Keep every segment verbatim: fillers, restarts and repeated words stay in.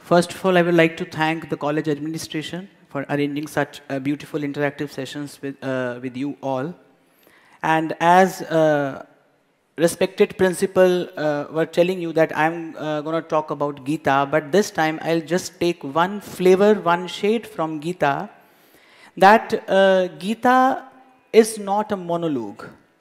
First of all, I would like to thank the college administration for arranging such uh, beautiful interactive sessions with, uh, with you all. And as uh, respected principal uh, were telling you that I'm uh, going to talk about Gita, but this time I'll just take one flavor, one shade from Gita, that uh, Gita is not a monologue.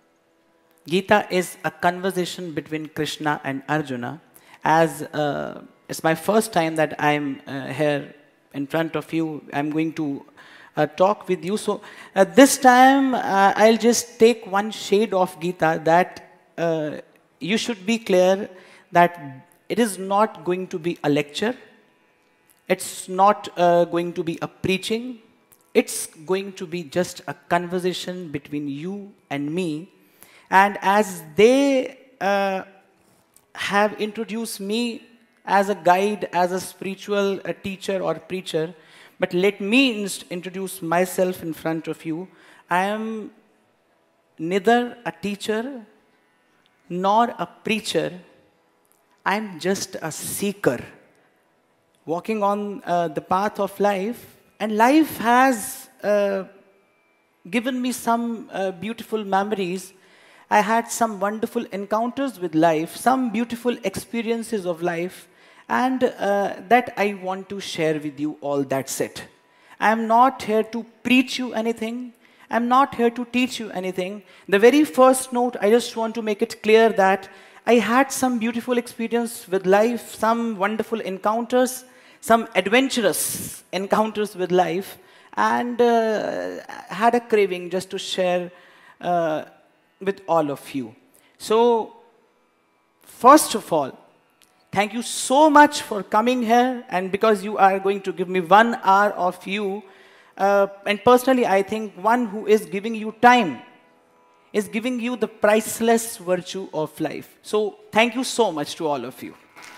Gita is a conversation between Krishna and Arjuna. As uh, it's my first time that I'm uh, here in front of you, I'm going to uh, talk with you. So uh, this time uh, I'll just take one shade of Gita that uh, you should be clear that it is not going to be a lecture. It's not uh, going to be a preaching. It's going to be just a conversation between you and me. And as they uh, have introduced me as a guide, as a spiritual a teacher or preacher, but let me introduce myself in front of you. I am neither a teacher nor a preacher. I am just a seeker, walking on uh, the path of life, and life has uh, given me some uh, beautiful memories. I had some wonderful encounters with life, some beautiful experiences of life, and uh, that I want to share with you all. That's it. I am not here to preach you anything. I am not here to teach you anything. The very first note, I just want to make it clear that I had some beautiful experience with life, some wonderful encounters, some adventurous encounters with life, and uh, had a craving just to share uh, with all of you. So, first of all, thank you so much for coming here, and because you are going to give me one hour of you, uh, and personally I think one who is giving you time is giving you the priceless virtue of life. So, thank you so much to all of you.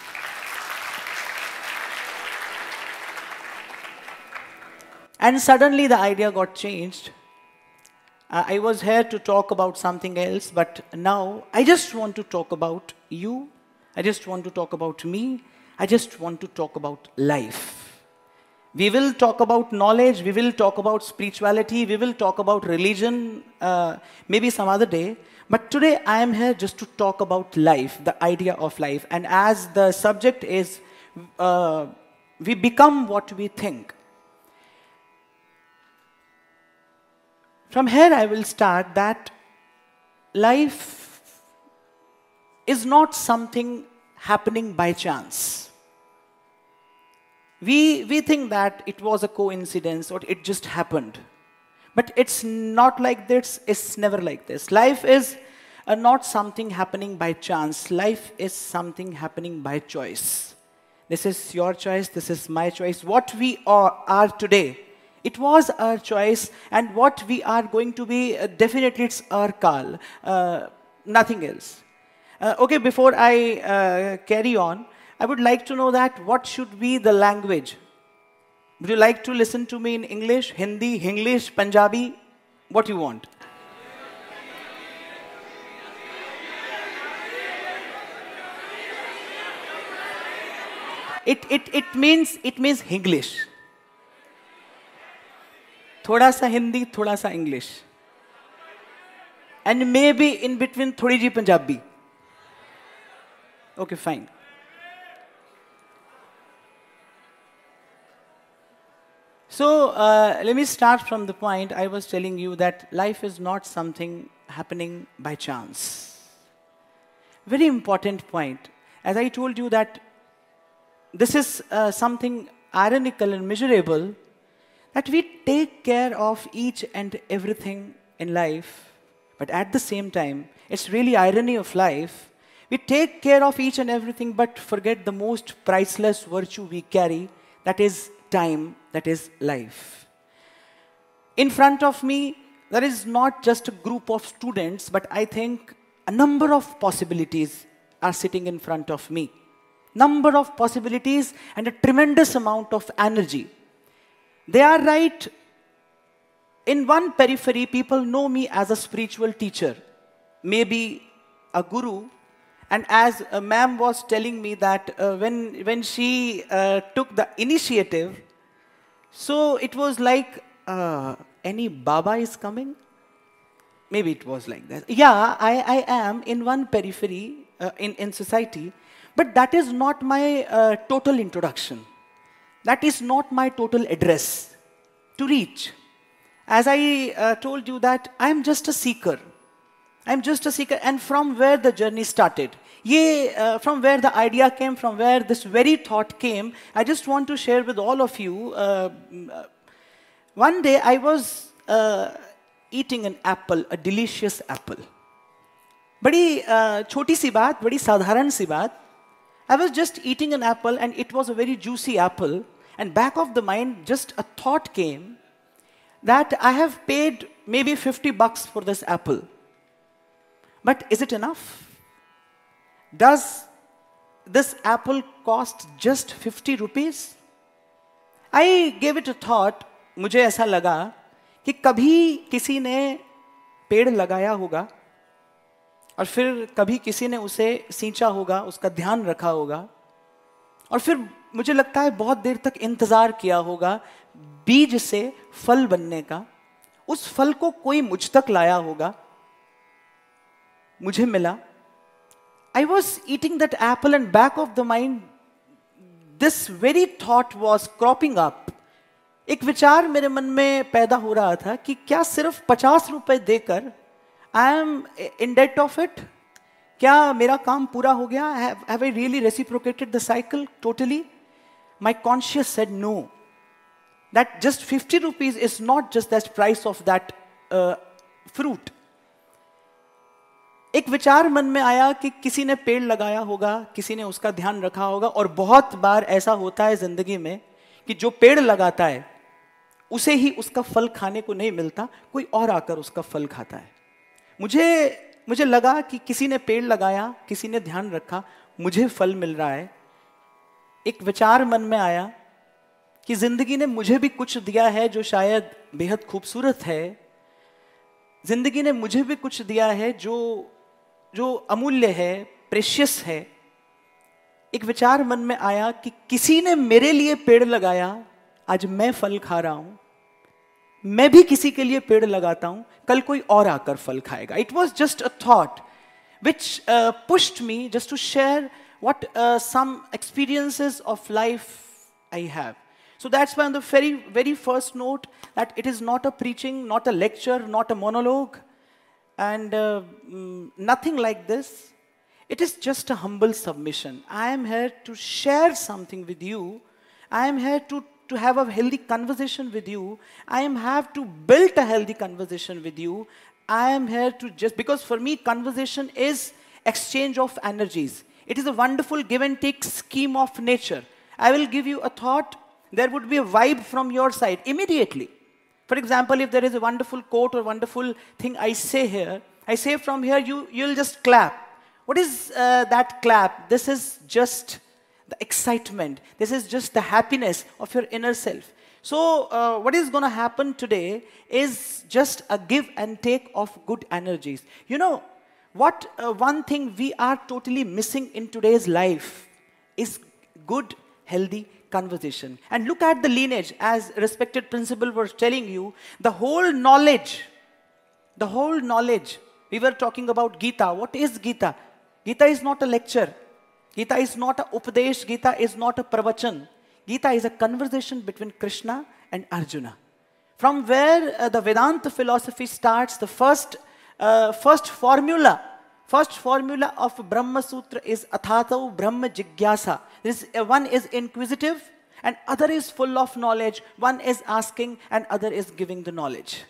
And suddenly the idea got changed. Uh, I was here to talk about something else, but now I just want to talk about you. I just want to talk about me. I just want to talk about life. We will talk about knowledge. We will talk about spirituality. We will talk about religion, uh, maybe some other day. But today I am here just to talk about life, the idea of life. And as the subject is, uh, we become what we think. From here I will start that life is not something happening by chance. We, we think that it was a coincidence or it just happened. But it's not like this, it's never like this. Life is uh, not something happening by chance. Life is something happening by choice. This is your choice, this is my choice. What we are, are today, it was our choice, and what we are going to be, uh, definitely it's our call, uh, nothing else. Uh, okay, before I uh, carry on, I would like to know that what should be the language? Would you like to listen to me in English, Hindi, English, Punjabi? What you want? It, it, it means, it means English. थोड़ा सा हिंदी, थोड़ा सा English, and maybe in between थोड़ी जी Punjabi. Okay, fine. So uh, let me start from the point I was telling you that life is not something happening by chance. Very important point. As I told you that this is uh, something ironical and measurable, that we take care of each and everything in life, but at the same time, it's really irony of life. We take care of each and everything, but forget the most priceless virtue we carry, that is time, that is life. In front of me, there is not just a group of students, but I think a number of possibilities are sitting in front of me. Number of possibilities and a tremendous amount of energy. They are right. In one periphery, people know me as a spiritual teacher, maybe a guru, And as uh, ma'am was telling me that uh, when, when she uh, took the initiative, so it was like, uh, any Baba is coming? Maybe it was like that. Yeah, I, I am in one periphery uh, in, in society, but that is not my uh, total introduction. That is not my total address to reach. As I uh, told you that I am just a seeker. I am just a seeker, and from where the journey started. Ye, uh, from where the idea came, from where this very thought came, I just want to share with all of you. Uh, one day I was uh, eating an apple, a delicious apple. Badi uh, choti si baat, badi sadharan si baat. I was just eating an apple and it was a very juicy apple. And back of the mind, just a thought came that I have paid maybe fifty bucks for this apple. But is it enough? Does this apple cost just fifty rupees? I gave it a thought. मुझे ऐसा लगा कि कभी किसी ने पेड़ लगाया होगा और फिर कभी किसी ने उसे सींचा होगा, उसका ध्यान रखा होगा और फिर मुझे लगता है बहुत देर तक इंतजार किया होगा बीज से फल बनने का। उस फल को कोई मुझ तक लाया होगा, मुझे मिला। I was eating that apple and back of the mind, this very thought was cropping up. एक विचार मेरे मन में पैदा हो रहा था कि क्या सिर्फ पचास रुपए देकर I am in debt of it? क्या मेरा काम पूरा हो गया? Have, have I really reciprocated the cycle totally? My conscience said no. That just fifty rupees is not just the price of that uh, fruit. एक विचार मन में आया कि किसी ने पेड़ लगाया होगा, किसी ने उसका ध्यान रखा होगा और बहुत बार ऐसा होता है जिंदगी में कि जो पेड़ लगाता है उसे ही उसका फल खाने को नहीं मिलता, कोई और आकर उसका फल खाता है। मुझे मुझे लगा कि किसी ने पेड़ लगाया, किसी ने ध्यान रखा, मुझे फल मिल रहा है। एक विचार मन में आया कि जिंदगी ने मुझे भी कुछ दिया है जो शायद बेहद खूबसूरत है। जिंदगी ने मुझे भी कुछ दिया है जो जो अमूल्य है, प्रेशियस है। एक विचार मन में आया कि किसी ने मेरे लिए पेड़ लगाया, आज मैं फल खा रहा हूं। मैं भी किसी के लिए पेड़ लगाता हूं, कल कोई और आकर फल खाएगा। It was just a thought which uh, pushed me just to share what uh, some experiences of life I have. So that's why on the very, very first note that it is not a preaching, not a lecture, not a monologue, and uh, mm, nothing like this. It is just a humble submission. I am here to share something with you. I am here to, to have a healthy conversation with you. I am here to build a healthy conversation with you. I am here to just, because for me, conversation is exchange of energies. It is a wonderful give and take scheme of nature. I will give you a thought, there would be a vibe from your side immediately. For example, if there is a wonderful quote or wonderful thing I say here, I say from here, you, you'll just clap. What is uh, that clap? This is just the excitement. This is just the happiness of your inner self. So uh, what is going to happen today is just a give and take of good energies. You know, what uh, one thing we are totally missing in today's life is good, healthy conversation. And look at the lineage, as respected principal was telling you, the whole knowledge, the whole knowledge. We were talking about Gita. What is Gita? Gita is not a lecture. Gita is not a upadesh. Gita is not a pravachan. Gita is a conversation between Krishna and Arjuna. From where uh, the Vedanta philosophy starts, the first, uh, first formula, first formula of Brahma Sutra is Athatau Brahma Jigyasa. This, uh, one is inquisitive and other is full of knowledge. One is asking and other is giving the knowledge.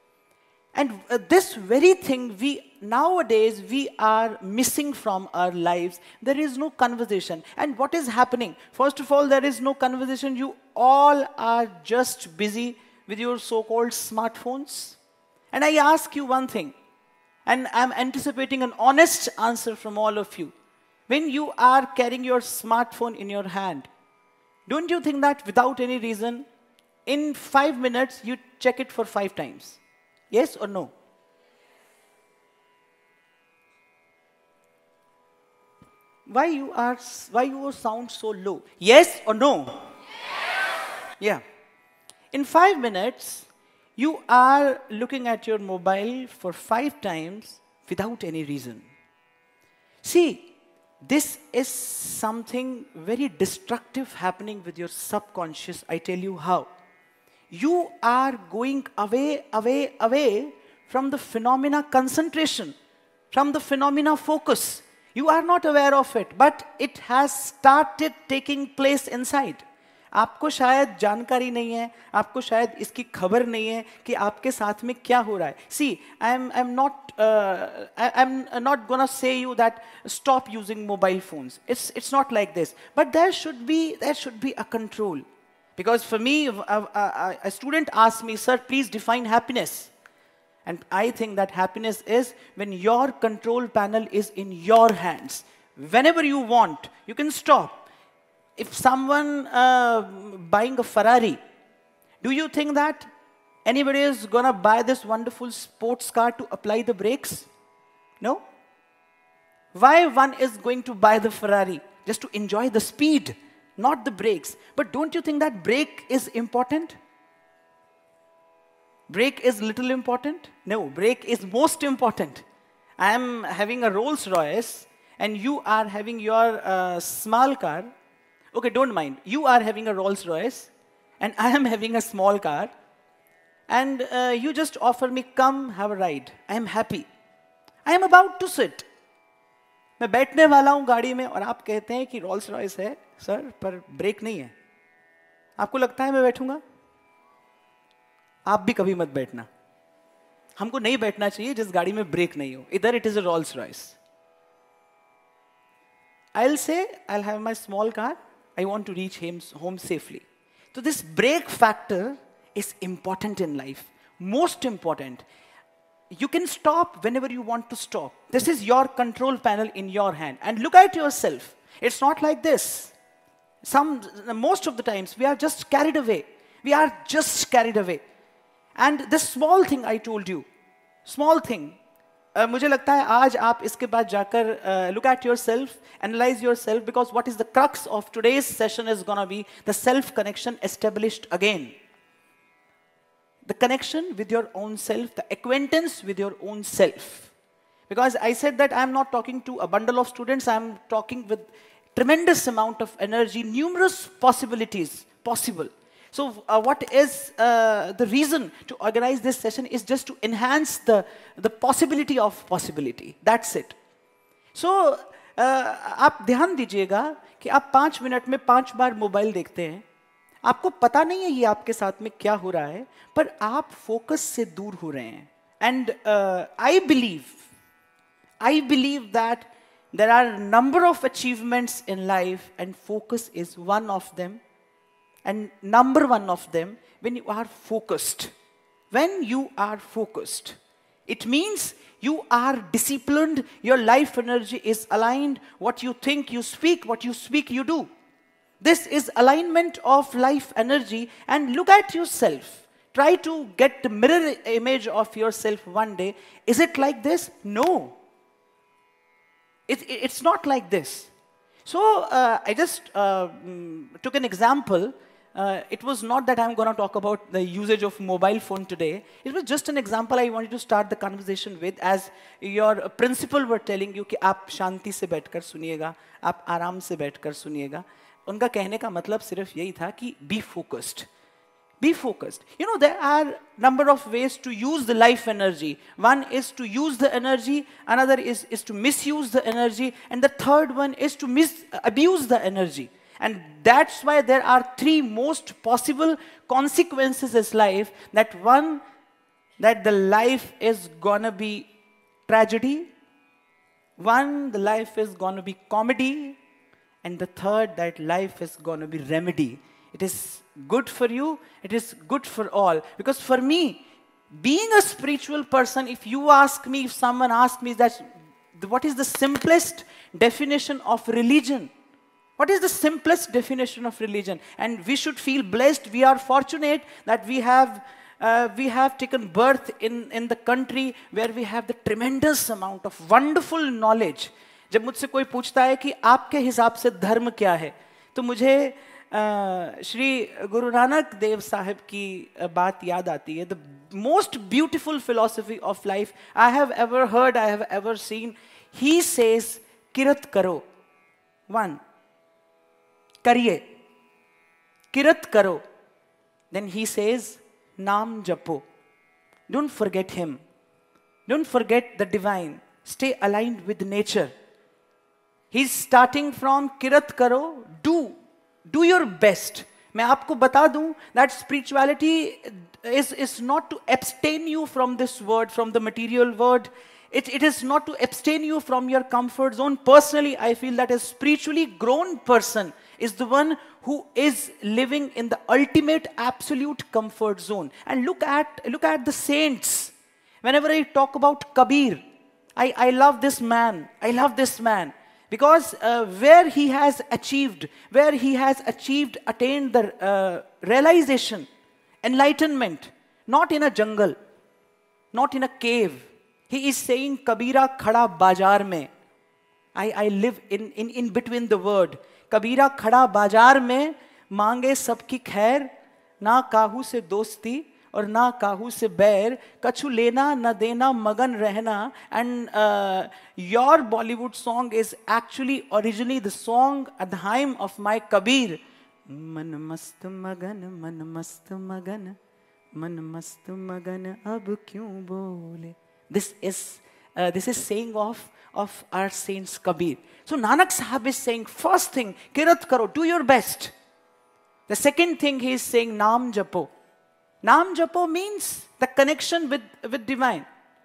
And uh, this very thing we nowadays we are missing from our lives. There is no conversation. And what is happening? First of all, there is no conversation. You all are just busy with your so-called smartphones. And I ask you one thing, and I'm anticipating an honest answer from all of you. When you are carrying your smartphone in your hand, don't you think that without any reason, in five minutes, you check it for five times? Yes or no? Why you are, why you sound so low? Yes or no? Yes. Yeah. In five minutes, you are looking at your mobile for five times without any reason. See, this is something very destructive happening with your subconscious. I tell you how. You are going away, away, away from the phenomena concentration, from the phenomena focus. You are not aware of it, but it has started taking place inside. आपको शायद जानकारी नहीं है, आपको शायद इसकी खबर नहीं है कि आपके साथ में क्या हो रहा है. See, I'm I'm not uh, I, I'm not gonna say you that stop using mobile phones. It's it's not like this. But there should be there should be a control, because for me, a, a, a student asked me, "Sir, please define happiness." And I think that happiness is when your control panel is in your hands. Whenever you want, you can stop. If someone uh, buying a Ferrari, do you think that anybody is gonna buy this wonderful sports car to apply the brakes? No? Why one is going to buy the Ferrari? Just to enjoy the speed, not the brakes. But don't you think that brake is important? Brake is little important? No, brake is most important. I am having a Rolls Royce and you are having your uh, small car. Okay, don't mind. You are having a Rolls Royce and I am having a small car. And uh, you just offer me, come have a ride. I am happy. I am about to sit. मैं बैठने वाला हूँ गाड़ी में और आप कहते हैं कि Rolls Royce है, सर, पर ब्रेक नहीं है. आपको लगता है मैं बैठूंगा? आप भी कभी मत बैठना. हमको नहीं बैठना चाहिए जिस गाड़ी में ब्रेक नहीं हो. Either it is a Rolls Royce. I'll say, I'll have my small car. I want to reach him home safely. So this brake factor is important in life. Most important. You can stop whenever you want to stop. This is your control panel in your hand. And look at yourself. It's not like this. Some, most of the times, we are just carried away. We are just carried away. And this small thing I told you, small thing, Uh, मुझे लगता है आज आप इसके बाद जाकर uh, look at yourself, analyze yourself, because what is the crux of today's session is going to be the self connection established again. The connection with your own self, the acquaintance with your own self. Because I said that I'm not talking to a bundle of students, I'm talking with tremendous amount of energy, numerous possibilities possible. So uh, what is uh, the reason to organize this session is just to enhance the, the possibility of possibility. That's it. So uh, आप ध्यान दीजिएगा कि आप पाँच minute में पाँच बार mobile देखते हैं. आपको पता नहीं है ये आपके साथ में क्या हो रहा है, पर आप फोकस से दूर हो रहे हैं. And uh, I believe, I believe that there are a number of achievements in life and focus is one of them. And number one of them, when you are focused. When you are focused, it means you are disciplined, your life energy is aligned, what you think you speak, what you speak you do. This is alignment of life energy, and look at yourself. Try to get the mirror image of yourself one day. Is it like this? No. It, it, it's not like this. So uh, I just uh, took an example. Uh, it was not that I'm going to talk about the usage of mobile phone today. It was just an example I wanted to start the conversation with, as your principal were telling you कि आप शांति से बैठकर सुनिएगा, आप आराम से बैठकर सुनिएगा. उनका कहने का मतलब सिर्फ यही था कि be focused. Be focused. You know, there are number of ways to use the life energy. One is to use the energy, another is, is to misuse the energy, and the third one is to mis abuse the energy. And that's why there are three most possible consequences in life. That one, that the life is gonna be tragedy. One, the life is gonna be comedy. And the third, that life is gonna be remedy. It is good for you, it is good for all. Because for me, being a spiritual person, if you ask me, if someone asks me that, what is the simplest definition of religion? What is the simplest definition of religion? And we should feel blessed. We are fortunate that we have, uh, we have taken birth in, in the country where we have the tremendous amount of wonderful knowledge. जब मुझसे कोई पूछता है कि आपके हिसाब से धर्म क्या है, तो मुझे uh, श्री गुरु नानक देव साहिब की बात याद आती है. The most beautiful philosophy of life I have ever heard, I have ever seen. He says किरत करो. वन, करिए, किरत करो. देन ही सेज नाम जपो. Don't forget him. Don't forget the divine. Stay aligned with nature. He's starting from kirat karo. Do, do your best. मैं आपको बता दूं that spirituality is, is not to abstain you from this word, from the material world. It, it is not to abstain you from your comfort zone. Personally, I feel that a spiritually grown person is the one who is living in the ultimate absolute comfort zone. And look at, look at the saints. Whenever I talk about Kabir, I, I love this man. I love this man. Because uh, where he has achieved, where he has achieved, attained the uh, realization, enlightenment, not in a jungle, not in a cave. He is saying, Kabira khada bajar mein. I, I live in, in, in between the word. कबीरा खड़ा बाजार में मांगे सबकी खैर, ना काहू से दोस्ती और ना काहू से बैर, कछु लेना न देना मगन रहना. And uh, your Bollywood song is actually originally the song at the time of my Kabir. मन मस्त मगन, मन मस्त मगन, मन मस्त मगन अब क्यों बोले. This is uh, this is saying of of our saints Kabir. So Nanak Sahib is saying, first thing, kirat karo, do your best. The second thing he is saying, Naam Japo. Naam Japo means the connection with, with divine.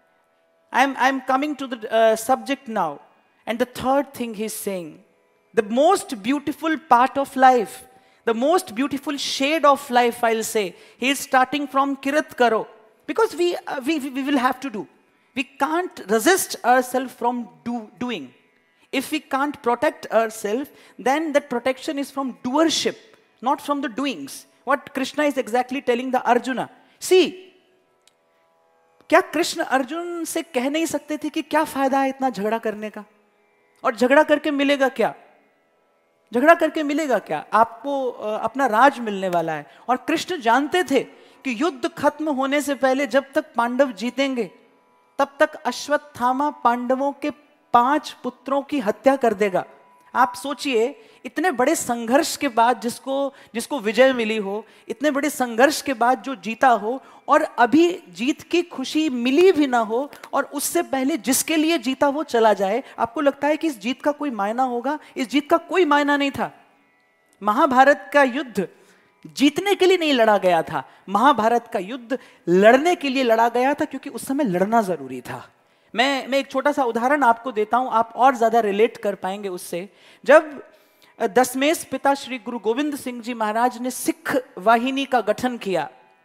I'm, I'm coming to the uh, subject now. And the third thing he is saying, the most beautiful part of life, the most beautiful shade of life, I'll say, he is starting from kirat karo. Because we, uh, we, we will have to do. We can't resist ourselves from do, doing. If we can't protect ourselves, then that protection is from doership, not from the doings. What Krishna is exactly telling the Arjuna. See, क्या कृष्ण अर्जुन से कह नहीं सकते थे कि क्या फायदा है इतना झगड़ा करने का? और झगड़ा करके मिलेगा क्या? झगड़ा करके मिलेगा क्या? आपको अपना राज मिलने वाला है. और कृष्ण जानते थे कि युद्ध खत्म होने से पहले जब तक पांडव जीतेंगे, तब तक अश्वत्थामा पांडवों के पांच पुत्रों की हत्या कर देगा. आप सोचिए, इतने बड़े संघर्ष के बाद जिसको जिसको विजय मिली हो, इतने बड़े संघर्ष के बाद जो जीता हो, और अभी जीत की खुशी मिली भी ना हो, और उससे पहले जिसके लिए जीता वो चला जाए. आपको लगता है कि इस जीत का कोई मायना होगा? इस जीत का कोई मायना नहीं था. महाभारत का युद्ध जीतने के लिए नहीं लड़ा गया था. महाभारत का युद्ध लड़ने के लिए लड़ा गया था, क्योंकि उस समय लड़ना जरूरी था. मैं मैं एक छोटा सा उदाहरण आपको देता हूं, आप और ज्यादा रिलेट कर पाएंगे उससे. जब दशमेश पिता श्री गुरु गोविंद सिंह जी महाराज ने सिख वाहिनी का गठन किया,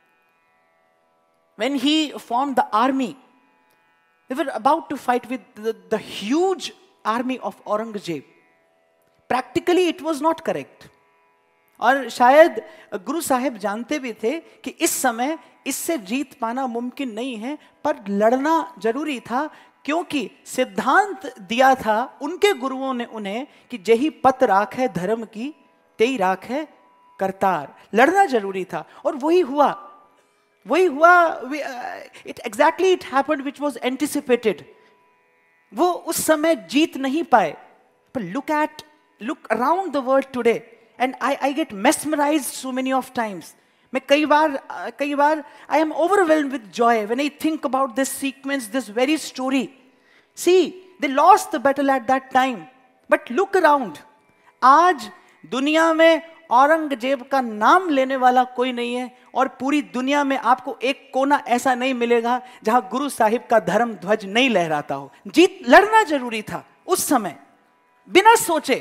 when he formed the army, they were about to fight with the, the huge army of Aurangzeb. Practically it was not correct. और शायद गुरु साहिब जानते भी थे कि इस समय इससे जीत पाना मुमकिन नहीं है, पर लड़ना जरूरी था, क्योंकि सिद्धांत दिया था उनके गुरुओं ने उन्हें कि जही पत राख है धर्म की, तेई राख है करतार. लड़ना जरूरी था, और वही हुआ. वही हुआ. It exactly it happened which was anticipated. वो उस समय जीत नहीं पाए. पर look at look around the world today, and I, I get mesmerized so many of times. मैं कई बार कई बार I am overwhelmed with joy when I think about this sequence, this very story. See, they lost the battle at that time, but look around. आज दुनिया में औरंगजेब का नाम लेने वाला कोई नहीं है, और पूरी दुनिया में आपको एक कोना ऐसा नहीं मिलेगा जहां गुरु साहिब का धर्म ध्वज नहीं लहराता हो. जीत लड़ना जरूरी था उस समय, बिना सोचे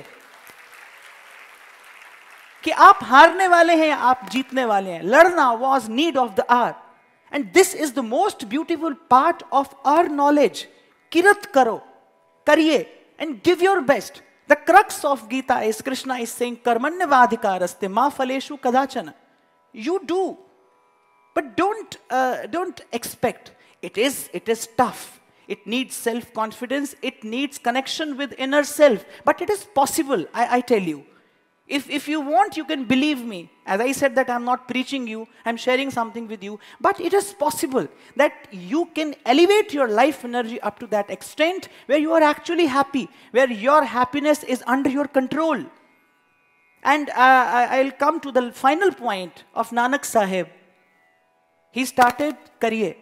कि आप हारने वाले हैं, आप जीतने वाले हैं. लड़ना was need of the hour. And this is the most beautiful part of our knowledge. Kirat karo, kariye, and give your best. The crux of Gita is Krishna is saying, Karmanyavadhikaraste ma phaleshu kadachana. You do, but don't uh, don't expect. It is it is tough. it needs self-confidence, it needs connection with inner self. But it is possible, I, I tell you. If, if you want, you can believe me. As I said that I'm not preaching you, I'm sharing something with you. But it is possible that you can elevate your life energy up to that extent where you are actually happy, where your happiness is under your control. And uh, I'll come to the final point of Nanak Sahib. He started करिए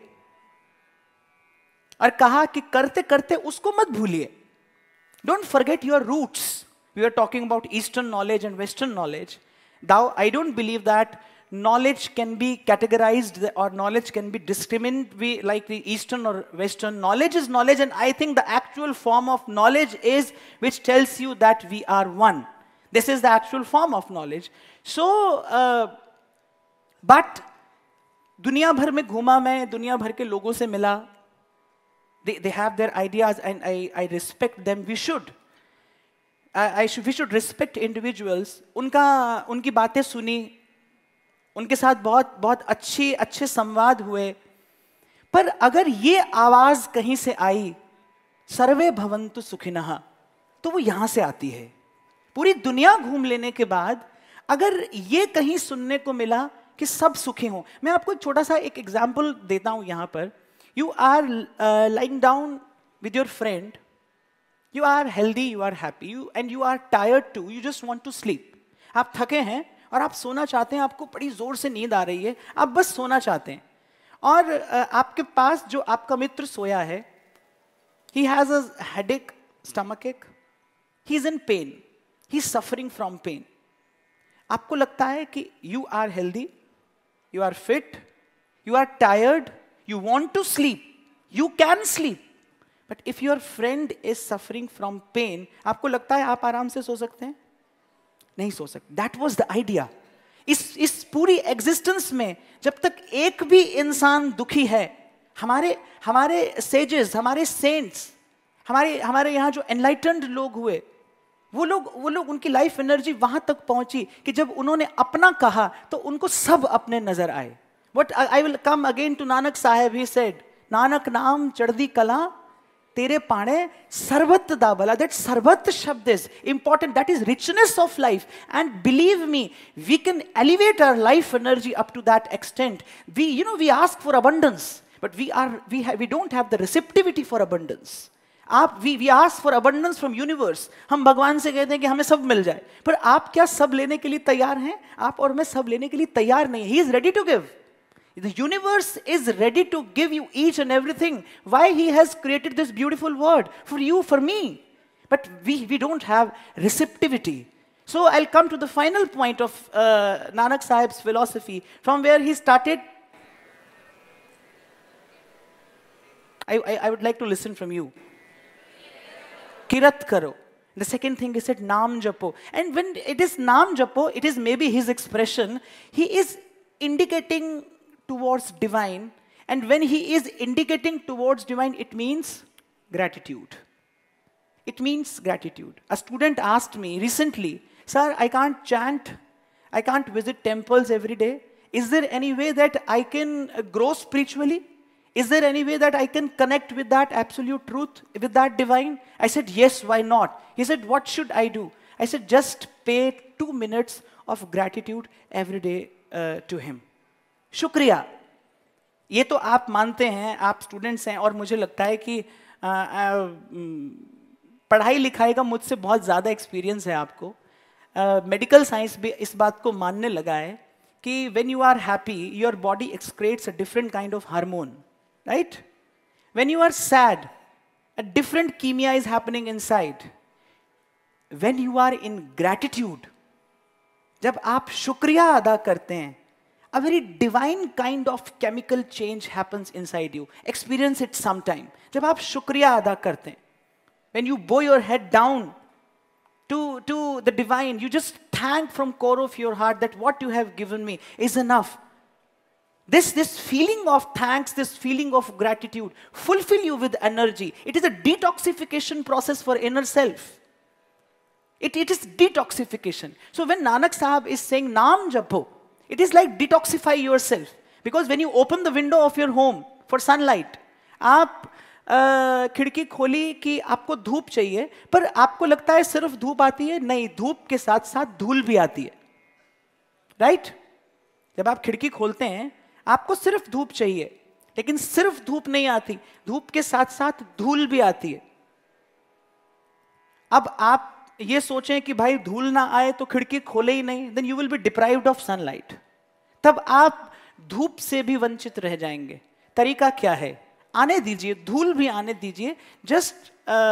और कहा कि करते करते उसको मत भूलिए. Don't forget your roots. We are talking about Eastern knowledge and Western knowledge. Thou, I don't believe that knowledge can be categorized or knowledge can be discriminated like the Eastern or Western. Knowledge is knowledge, and I think the actual form of knowledge is which tells you that we are one. This is the actual form of knowledge. So, uh, but दुनिया भर में घूमा मैं, दुनिया भर के लोगों से मिला. They, they have their ideas and I, I respect them. We should. I, I should. We should respect individuals. उनका, उनकी बातें सुनी, उनके साथ बहुत बहुत अच्छे अच्छे संवाद हुए. पर अगर ये आवाज कहीं से आई, सर्वे भवन्तु सुखिनः, तो वो यहाँ से आती है. पूरी दुनिया घूम लेने के बाद अगर ये कहीं सुनने को मिला कि सब सुखी हों. मैं आपको एक छोटा सा एक एग्जाम्पल देता हूँ यहाँ पर. You are uh, lying down with your friend. You are healthy, you are happy, you, and you are tired too. You just want to sleep. आप थके हैं और आप सोना चाहते हैं. आपको बड़ी जोर से नींद आ रही है. आप बस सोना चाहते हैं. और uh, आपके पास जो आपका मित्र सोया है, he has a headache, stomach ache. He is in pain. He is suffering from pain. आपको लगता है कि you are healthy, you are fit, you are tired, you want to sleep, you can sleep. But if your friend is suffering from pain, आपको लगता है आप आराम से सो सकते हैं? नहीं सो सकते. That was the idea. इस इस पूरी existence में जब तक एक भी इंसान दुखी है, हमारे हमारे sages, हमारे saints, हमारे हमारे यहाँ जो enlightened लोग हुए, वो लोग वो लोग उनकी लाइफ एनर्जी वहां तक पहुंची कि जब उन्होंने अपना कहा तो उनको सब अपने नजर आए. But I, I will come again to Nanak Sahib. He said, Nanak naam chaddi kala tere paane sarvat da bala. That sarvat shabd is important. That is richness of life. And believe me, we can elevate our life energy up to that extent. We, you know, we ask for abundance, but we are we have we don't have the receptivity for abundance. आप we we ask for abundance from universe. हम भगवान से कहते हैं कि हमें सब मिल जाए, पर आप क्या सब लेने के लिए तैयार हैं? आप और मैं सब लेने के लिए तैयार नहीं. He is ready to give. The universe is ready to give you each and everything. Why he has created this beautiful world for you, for me. But we, we don't have receptivity. So I'll come to the final point of uh, Nanak Sahib's philosophy, from where he started. I, I, I would like to listen from you. Kirat karo. The second thing he said, Naam Japo. And when it is Naam Japo, it is maybe his expression. He is indicating towards divine, and when he is indicating towards divine, it means gratitude. It means gratitude. A student asked me recently, sir, I can't chant, I can't visit temples every day. Is there any way that I can grow spiritually? Is there any way that I can connect with that absolute truth, with that divine? I said, yes, why not? He said, what should I do? I said, just pay two minutes of gratitude every day uh, to him. शुक्रिया. ये तो आप मानते हैं, आप students हैं, और मुझे लगता है कि आ, आ, पढ़ाई लिखाई का मुझसे बहुत ज़्यादा एक्सपीरियंस है आपको. मेडिकल साइंस भी इस बात को मानने लगा है कि when you are happy, your body excretes a different kind of hormone, right? When you are sad, a different chemia is happening inside. When you are in gratitude, जब आप शुक्रिया अदा करते हैं, a very divine kind of chemical change happens inside you. Experience it sometime. जब आप शुक्रिया अदा करते हैं, when you bow your head down to, to the divine, you just thank from core of your heart that what you have given me is enough. This, this feeling of thanks, this feeling of gratitude, fulfill you with energy. It is a detoxification process for inner self. It, it is detoxification. So when Nanak Sahib is saying Naam Japo, it is like detoxify yourself. Because when you open the window of your home for sunlight, आप खिड़की खोली कि आपको धूप चाहिए, पर आपको लगता है सिर्फ धूप आती है, नहीं, धूप के साथ साथ धूल भी आती है, राइट? जब आप खिड़की खोलते हैं आपको सिर्फ धूप चाहिए, लेकिन सिर्फ धूप नहीं आती, धूप के साथ साथ धूल भी आती है। अब आप ये सोचें कि भाई धूल ना आए तो खिड़की खोले ही नहीं, then you will be deprived of sunlight, तब आप धूप से भी वंचित रह जाएंगे। तरीका क्या है? आने दीजिए, धूल भी आने दीजिए, just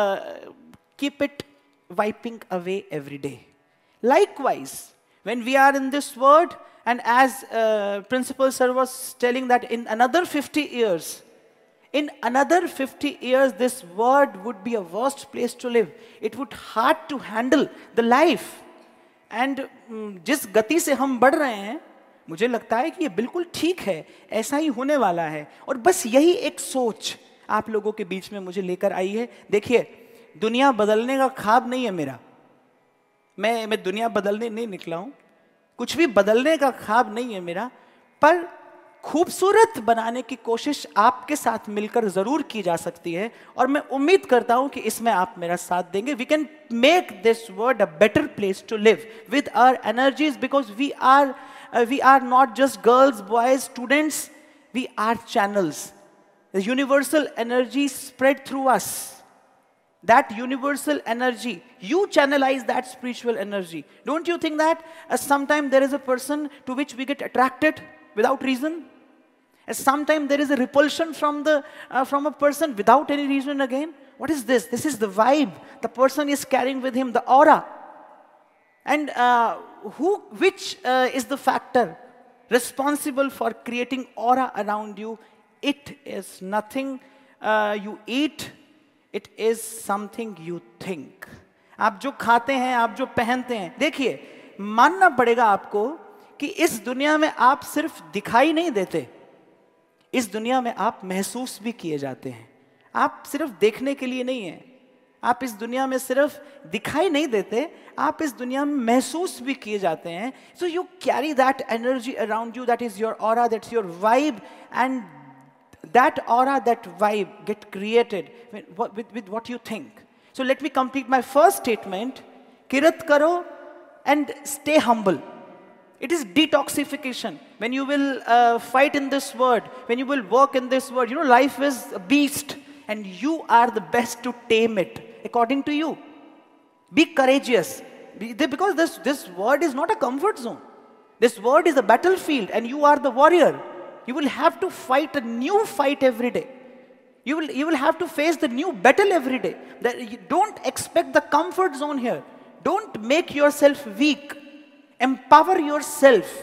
keep it wiping away every day. Likewise when we are in this world, and as uh, principal sir was telling that in another fifty years, in another fifty years this world would be a worst place to live. It would hard to handle the life. And um, जिस गति से हम बढ़ रहे हैं, मुझे लगता है कि ये बिल्कुल ठीक है, ऐसा ही होने वाला है। और बस यही एक सोच आप लोगों के बीच में मुझे लेकर आई है। देखिए, दुनिया बदलने का ख्वाब नहीं है मेरा, मैं मैं दुनिया बदलने नहीं निकला हूं, कुछ भी बदलने का ख्वाब नहीं है मेरा, पर खूबसूरत बनाने की कोशिश आपके साथ मिलकर जरूर की जा सकती है, और मैं उम्मीद करता हूं कि इसमें आप मेरा साथ देंगे। We can make this world a better place to live with our energies, because we are we are not just girls, boys, students, we are channels. The universal energy spread through us. That universal energy, you channelize that spiritual energy. Don't you think that uh, sometimes there is a person to which we get attracted without reason? And sometimes there is a repulsion from the uh, from a person without any reason again. What is this? This is the vibe the person is carrying with him, the aura. And uh, who, which uh, is the factor responsible for creating aura around you? It is nothing uh, you eat. It is something you think. आप जो खाते हैं, आप जो पहनते हैं, देखिए, मानना पड़ेगा आपको कि इस दुनिया में आप सिर्फ दिखाई नहीं देते, इस दुनिया में आप महसूस भी किए जाते हैं। आप सिर्फ देखने के लिए नहीं हैं, आप इस दुनिया में सिर्फ दिखाई नहीं देते, आप इस दुनिया में महसूस भी किए जाते हैं। So you carry that energy around you, that is your aura, that's your vibe, and that aura, that vibe get created with, with, with what you think. So let me complete my first statement. Kirat karo and stay humble. It is detoxification. When you will uh, fight in this world, when you will work in this world, you know, life is a beast and you are the best to tame it according to you. Be courageous. Be, because this, this world is not a comfort zone. This world is a battlefield and you are the warrior. You will have to fight a new fight every day. You will, you will have to face the new battle every day. That you don't expect the comfort zone here. Don't make yourself weak. Empower yourself.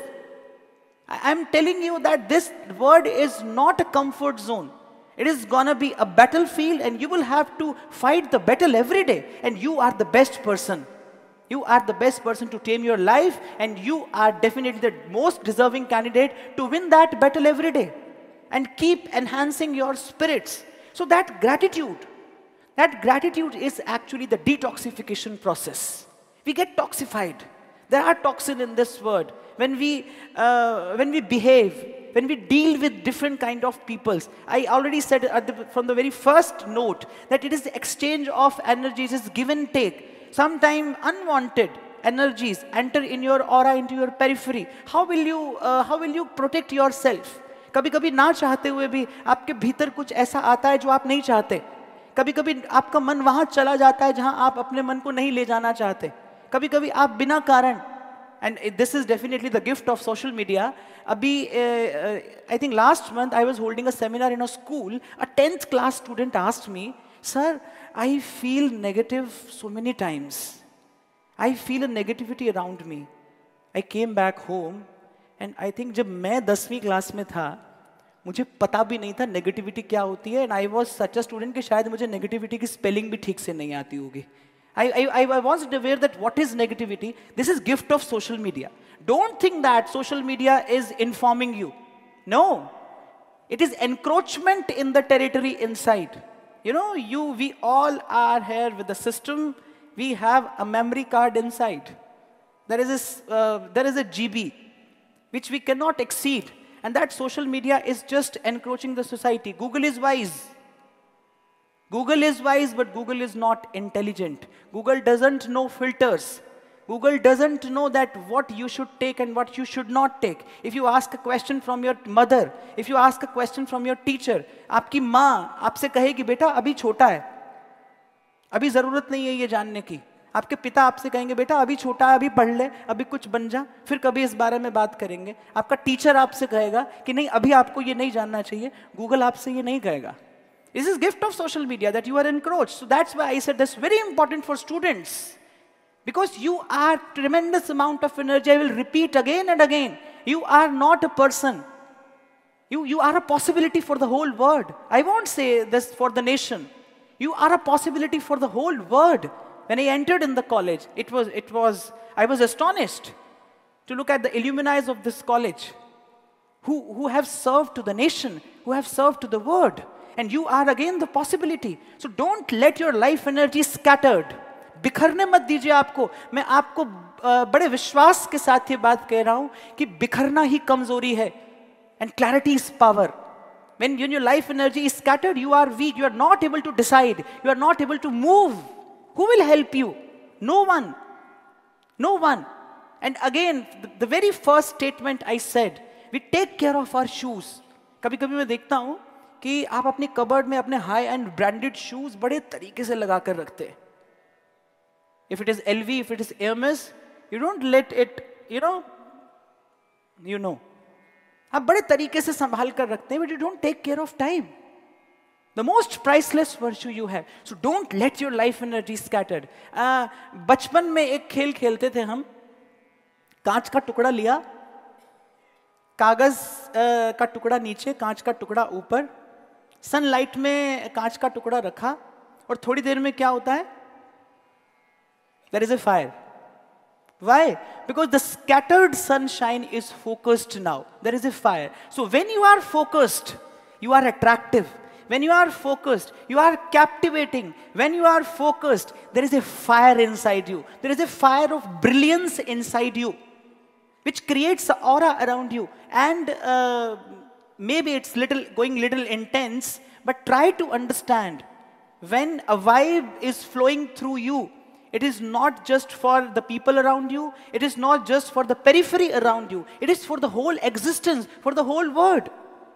I am telling you that this word is not a comfort zone. It is gonna be a battlefield and you will have to fight the battle every day. And you are the best person. You are the best person to tame your life, and you are definitely the most deserving candidate to win that battle every day. And keep enhancing your spirits. So that gratitude, that gratitude is actually the detoxification process. We get toxified. There are toxins in this world. When we, uh, when we behave, when we deal with different kind of peoples. I already said at the, from the very first note that it is the exchange of energies, is give and take. Sometimes unwanted energies enter in your aura, into your periphery. How will you, uh, how will you protect yourself? कभी कभी ना चाहते हुए भी आपके भीतर कुछ ऐसा आता है जो आप नहीं चाहते। कभी कभी आपका मन वहां चला जाता है जहां आप अपने मन को नहीं ले जाना चाहते। कभी कभी आप बिना कारण, and this is definitely the gift of social media. Abhi, uh, uh, I think last month I was holding a seminar in a school. A tenth class student asked me, "Sir, I feel negative so many times. I feel a negativity around me." I came back home and I think जब मैं दसवीं class में था, मुझे पता भी नहीं था नेगेटिविटी क्या होती है, and I was such a student कि शायद मुझे नेगेटिविटी की स्पेलिंग भी ठीक से नहीं आती होगी. I, I, I wasn't aware that what is negativity. This is gift of social media. Don't think that social media is informing you. No. It is encroachment in the territory inside. You know, you, we all are here with the system. We have a memory card inside. There is, this, uh, there is a G B, which we cannot exceed. And that social media is just encroaching the society. Google is wise. Google is wise, but Google is not intelligent. Google doesn't know filters. Google doesn't know that what you should take and what you should not take. If you ask a question from your mother, if you ask a question from your teacher, आपकी माँ आपसे कहेगी बेटा अभी छोटा है, अभी जरूरत नहीं है ये जानने की. आपके पिता आपसे कहेंगे बेटा अभी छोटा है, अभी पढ़ ले, अभी कुछ बन जा, फिर कभी इस बारे में बात करेंगे. आपका टीचर आपसे कहेगा कि नहीं अभी आपको ये नहीं जानना चाहिए. गूगल आपसे ये नहीं कहेगा. This is gift of social media that you are encroached. So that's why I said that's very important for students. Because you are tremendous amount of energy. I will repeat again and again. You are not a person. You, you are a possibility for the whole world. I won't say this for the nation. You are a possibility for the whole world. When I entered in the college, it was, it was, I was astonished to look at the alumni of this college who, who have served to the nation, who have served to the world. And you are again the possibility. So don't let your life energy scattered. बिखरने मत दीजिए आपको. मैं आपको बड़े विश्वास के साथ ये बात कह रहा हूं कि बिखरना ही कमजोरी है. And clarity is power. When, when your life energy is scattered, you are weak. You are not able to decide. You are not able to move. Who will help you? No one. No one. And again, the, the very first statement I said, we take care of our shoes. कभी-कभी मैं देखता हूं कि आप अपनी cupboard में अपने high and branded shoes बड़े तरीके से लगा कर रखते हैं. If it is L V, if it is Hermes, you don't let it, you know, you know. आप बड़े तरीके से संभाल कर रखते हैं, but you don't take care of time. The most priceless virtue you have. So don't let your life energy scattered. Uh, बचपन में एक खेल खेलते थे हम. कांच का टुकड़ा लिया, कागज uh, का टुकड़ा नीचे, कांच का टुकड़ा ऊपर, सनलाइट में कांच का टुकड़ा रखा, और थोड़ी देर में क्या होता है? There is a fire. Why? Because the scattered sunshine is focused now. There is a fire. So when you are focused, you are attractive. When you are focused, you are captivating. When you are focused, there is a fire inside you. There is a fire of brilliance inside you, which creates an aura around you. And uh, maybe it's little going little intense, but try to understand when a vibe is flowing through you, it is not just for the people around you. It is not just for the periphery around you. It is for the whole existence, for the whole world.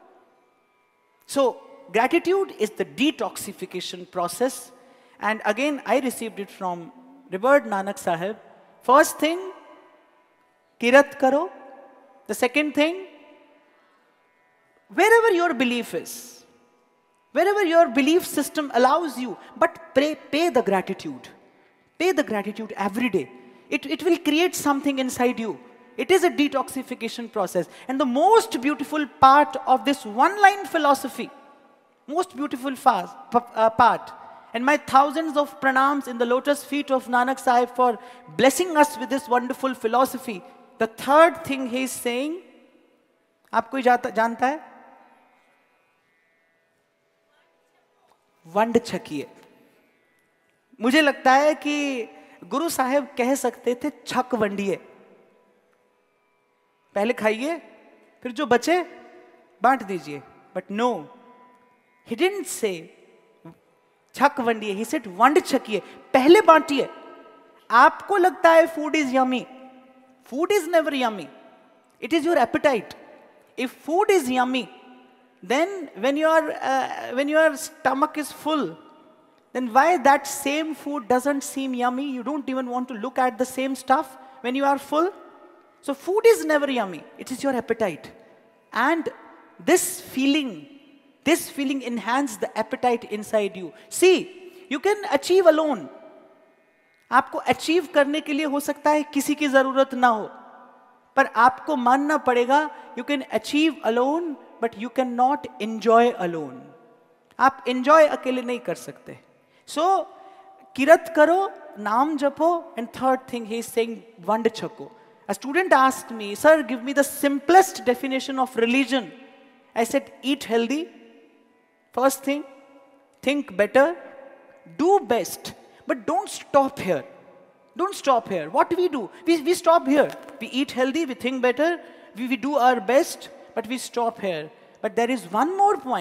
So gratitude is the detoxification process. And again, I received it from revered Nanak Sahib. First thing, kirat karo. The second thing, wherever your belief is, wherever your belief system allows you, but pray, pay the gratitude. Pay the gratitude every day. It, it will create something inside you. It is a detoxification process. And the most beautiful part of this one-line philosophy, most beautiful fast, uh, part, and my thousands of pranams in the lotus feet of Nanak Sahib for blessing us with this wonderful philosophy. The third thing he is saying, आप कोई जानता है? वंड छकिए. मुझे लगता है कि गुरु साहब कह सकते थे छक वंडिए. पहले खाइए, फिर जो बचे बांट दीजिए. But no, he didn't say छक वंडिए. He said वंड छकिए. पहले बांटिए. आपको लगता है food is yummy. Food is never yummy. It is your appetite. If food is yummy, then when your uh, when your stomach is full, then why that same food doesn't seem yummy? You don't even want to look at the same stuff when you are full. So food is never yummy. It is your appetite. And this feeling, this feeling enhances the appetite inside you. See, you can achieve alone. आपको achieve करने के लिए हो सकता है किसी की जरूरत ना हो, पर आपको मानना पड़ेगा you can achieve alone, but you cannot enjoy alone. आप enjoy अकेले नहीं कर सकते. So, kirat karo, naam japo, and third thing he is saying, vand chako. A student asked me, sir, give me the simplest definition of religion. I said, eat healthy. First thing, think better, do best. But don't stop here. Don't stop here. What do we do? We, we stop here. We eat healthy, we think better, we, we do our best, but we stop here. But there is one more point.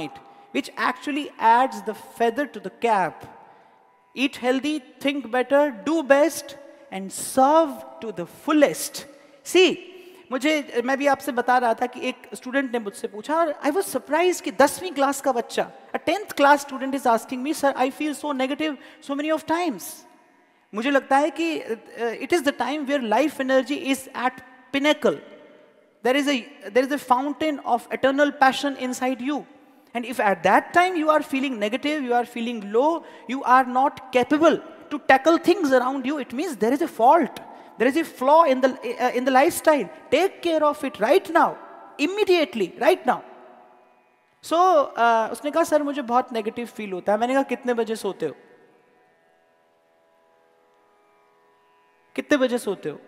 which actually adds the feather to the cap. Eat healthy, think better, do best, and serve to the fullest. See, मुझे मैं भी आपसे बता रहा था कि एक student ने मुझसे पूछा और आई वॉज सरप्राइज कि दसवीं क्लास का बच्चा, a tenth class student is asking me, sir I feel so negative so many of times. मुझे लगता है कि it is the time where life energy is at pinnacle. There is a there is a fountain of eternal passion inside you, and if at that time you are feeling negative, you are feeling low, you are not capable to tackle things around you, it means there is a fault, there is a flaw in the uh, in the lifestyle. Take care of it right now, immediately, right now. So uh, उसने कहा sir मुझे बहुत negative feel होता है. मैंने कहा कितने बजे सोते हो, कितने बजे सोते हो?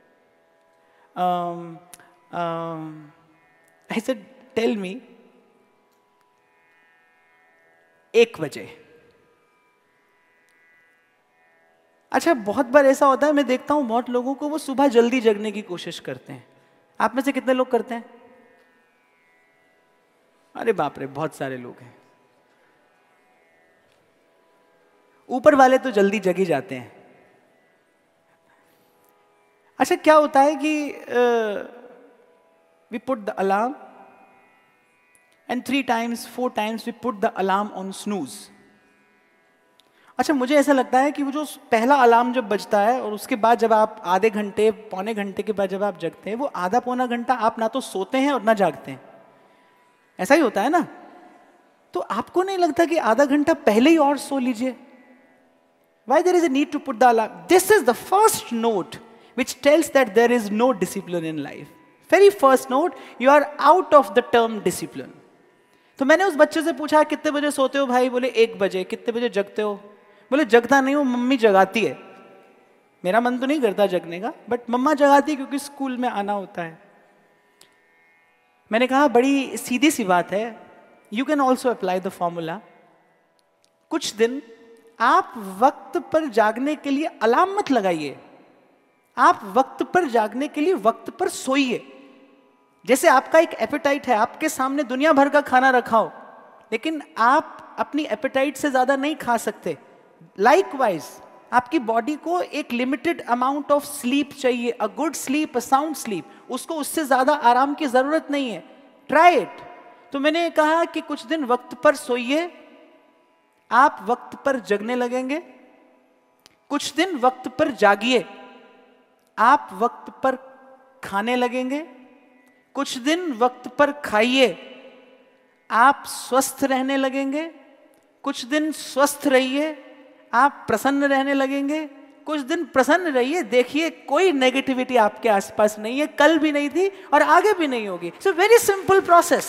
um, Um, I said, tell me. एक बजे. अच्छा, बहुत बार ऐसा होता है, मैं देखता हूं बहुत लोगों को वो सुबह जल्दी जगने की कोशिश करते हैं. आप में से कितने लोग करते हैं? अरे बाप रे, बहुत सारे लोग हैं. ऊपर वाले तो जल्दी जग ही जाते हैं. अच्छा, क्या होता है कि uh, we put the alarm and three times, four times we put the alarm on snooze. अच्छा, मुझे ऐसा लगता है कि वो जो पहला अलार्म जब बजता है और उसके बाद जब आप आधे घंटे पौने घंटे के बाद जब आप जगते हैं, वो आधा पौना घंटा आप ना तो सोते हैं और ना जागते हैं. ऐसा ही होता है ना? तो आपको नहीं लगता कि आधा घंटा पहले ही और सो लीजिए? Why there is a need to put the alarm? This is the first note which tells that there is no discipline in life. Very first note, you are out of the term discipline. तो मैंने उस बच्चे से पूछा कितने बजे सोते हो भाई? बोले एक बजे. कितने बजे जगते हो? बोले जगता नहीं हूँ, मम्मी जगाती है. मेरा मन तो नहीं करता जगने का, बट मम्मा जगाती है क्योंकि स्कूल में आना होता है. मैंने कहा बड़ी सीधी सी बात है. You can also apply the formula. कुछ दिन आप वक्त पर जागने के लिए अलार्म मत लगाइए. आप वक्त पर जागने के लिए वक्त पर सोइए. जैसे आपका एक एपेटाइट है, आपके सामने दुनिया भर का खाना रखा हो, लेकिन आप अपनी एपेटाइट से ज्यादा नहीं खा सकते. लाइकवाइज आपकी बॉडी को एक लिमिटेड अमाउंट ऑफ स्लीप चाहिए. A good sleep, a sound sleep. उसको उससे ज्यादा आराम की जरूरत नहीं है. Try it. तो मैंने कहा कि कुछ दिन वक्त पर सोइए, आप वक्त पर जगने लगेंगे. कुछ दिन वक्त पर जागिए, आप वक्त पर खाने लगेंगे. कुछ दिन वक्त पर खाइए, आप स्वस्थ रहने लगेंगे. कुछ दिन स्वस्थ रहिए, आप प्रसन्न रहने लगेंगे. कुछ दिन प्रसन्न रहिए, देखिए कोई नेगेटिविटी आपके आसपास नहीं है, कल भी नहीं थी और आगे भी नहीं होगी. So very simple process,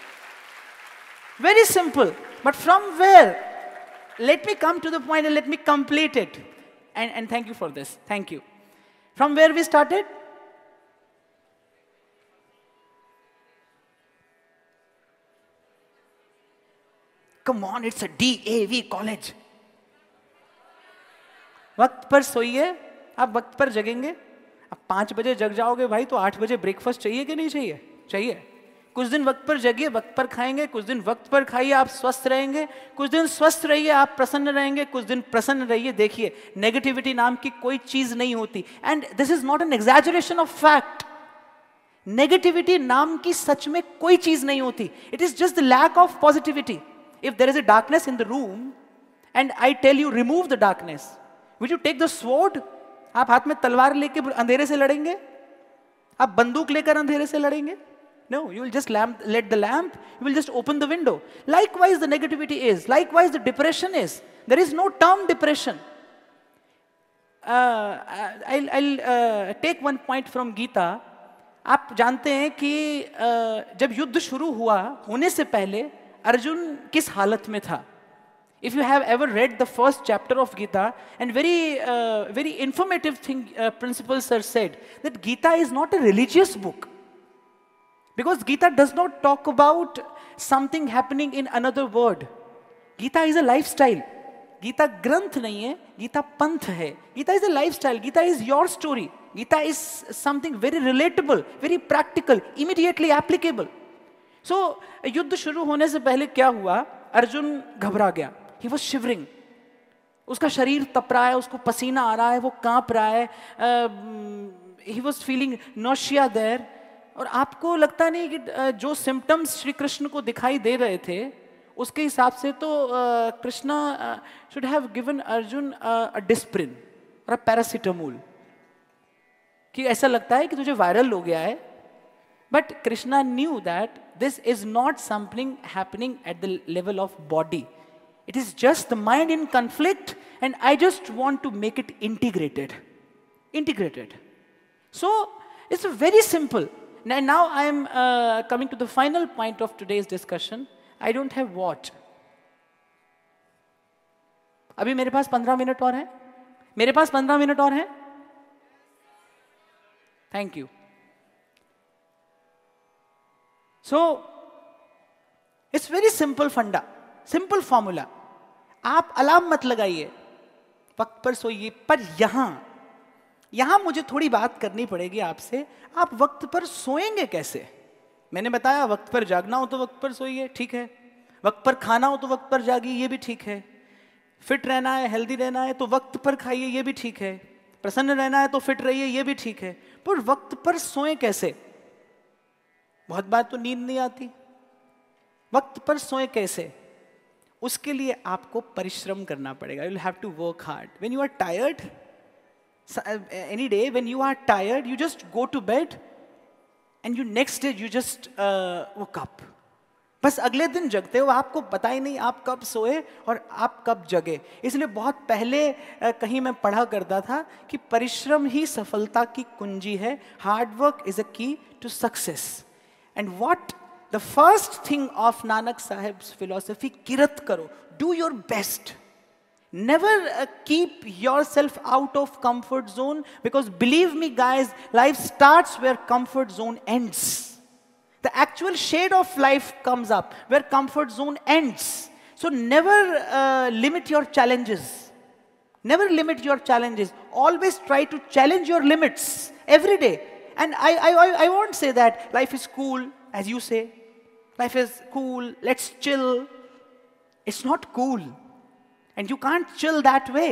very simple. But from where, let me come to the point and let me complete it. And, and thank you for this. Thank you. From where we started? Come on, it's a D A V College. वक्त पर सोइए, आप वक्त पर जगेंगे. अब पांच बजे जग जाओगे भाई तो आठ बजे ब्रेकफास्ट चाहिए कि नहीं चाहिए? चाहिए. कुछ दिन वक्त पर जगिए, वक्त पर खाएंगे. कुछ दिन वक्त पर खाइए, आप स्वस्थ रहेंगे. कुछ दिन स्वस्थ रहिए, आप प्रसन्न रहेंगे. कुछ दिन प्रसन्न रहिए. देखिए, नेगेटिविटी नाम की कोई चीज नहीं होती. And this is not an exaggeration of fact. Negativity नाम की सच में कोई चीज नहीं होती. It is just the lack of positivity. If there is a darkness in the room and I tell you remove the darkness, will you take the sword? आप हाथ में तलवार लेके अंधेरे से लड़ेंगे? आप बंदूक लेकर अंधेरे से लड़ेंगे? No, you will just lamp, let the lamp, you will just open the window. Likewise the negativity is, likewise the depression is. There is no term depression. Uh, I'll, I'll uh, take one point from Gita. आप जानते हैं कि uh, जब युद्ध शुरू हुआ, होने से पहले अर्जुन किस हालत में था? If you have ever read the first chapter of Gita, and very, uh, very informative thing, uh, principles are said, that Gita is not a religious book. Because Gita does not talk about something happening in another world. Gita is a lifestyle. Gita ग्रंथ नहीं है, गीता पंथ है. Gita is a lifestyle. Gita is your story. Gita is something very relatable, very practical, immediately applicable. So युद्ध शुरू होने से पहले क्या हुआ अर्जुन घबरा गया, he was shivering. उसका शरीर तप रहा है, उसको पसीना आ रहा है, वो कांप रहा है, he was feeling nausea there. और आपको लगता नहीं कि uh, जो सिम्टम्स श्री कृष्ण को दिखाई दे रहे थे उसके हिसाब से तो Krishna should have given Arjun a disprin और अ पैरासीटामोल, कि ऐसा लगता है कि तुझे वायरल हो गया है. But Krishna knew that this is not something happening at the level of body. It is just the mind in conflict, and I just want to make it integrated. Integrated. So, it's very simple. Now, now I am uh, coming to the final point of today's discussion. I don't have watch. अभी मेरे पास पंद्रह minute और है. मेरे पास पंद्रह minute और है. Thank you. So, it's very simple funda. Simple formula. आप अलार्म मत लगाइए, वक्त पर सोइए. पर यहां यहां मुझे थोड़ी बात करनी पड़ेगी आपसे. आप वक्त पर सोएंगे कैसे? मैंने बताया वक्त पर जागना हो तो वक्त पर सोइए, ठीक है. वक्त पर खाना हो तो वक्त पर जागिए, ये भी ठीक है. फिट रहना है, हेल्दी रहना है तो वक्त पर खाइए, ये भी ठीक है. प्रसन्न रहना है तो फिट रहिए, ये भी ठीक है. पर वक्त पर सोएं कैसे? बहुत बार तो नींद नहीं आती. वक्त पर सोएं कैसे? उसके लिए आपको परिश्रम करना पड़ेगा. You will have to work hard. When you are tired, any day when you are tired, you just go to bed and you next day you just woke up. बस अगले दिन जगते हो, आपको पता ही नहीं आप कब सोए और आप कब जगे. इसलिए बहुत पहले uh, कहीं मैं पढ़ा करता था कि परिश्रम ही सफलता की कुंजी है. Hard work is a key to success. And what the first thing of Nanak Sahib's philosophy, kirat karo, do your best. Never uh, keep yourself out of comfort zone, because believe me guys, life starts where comfort zone ends. The actual shade of life comes up where comfort zone ends. So never uh, limit your challenges. Never limit your challenges. Always try to challenge your limits every day. And I, I, I won't say that life is cool, as you say. Life is cool, let's chill. It's not cool. And you can't chill that way.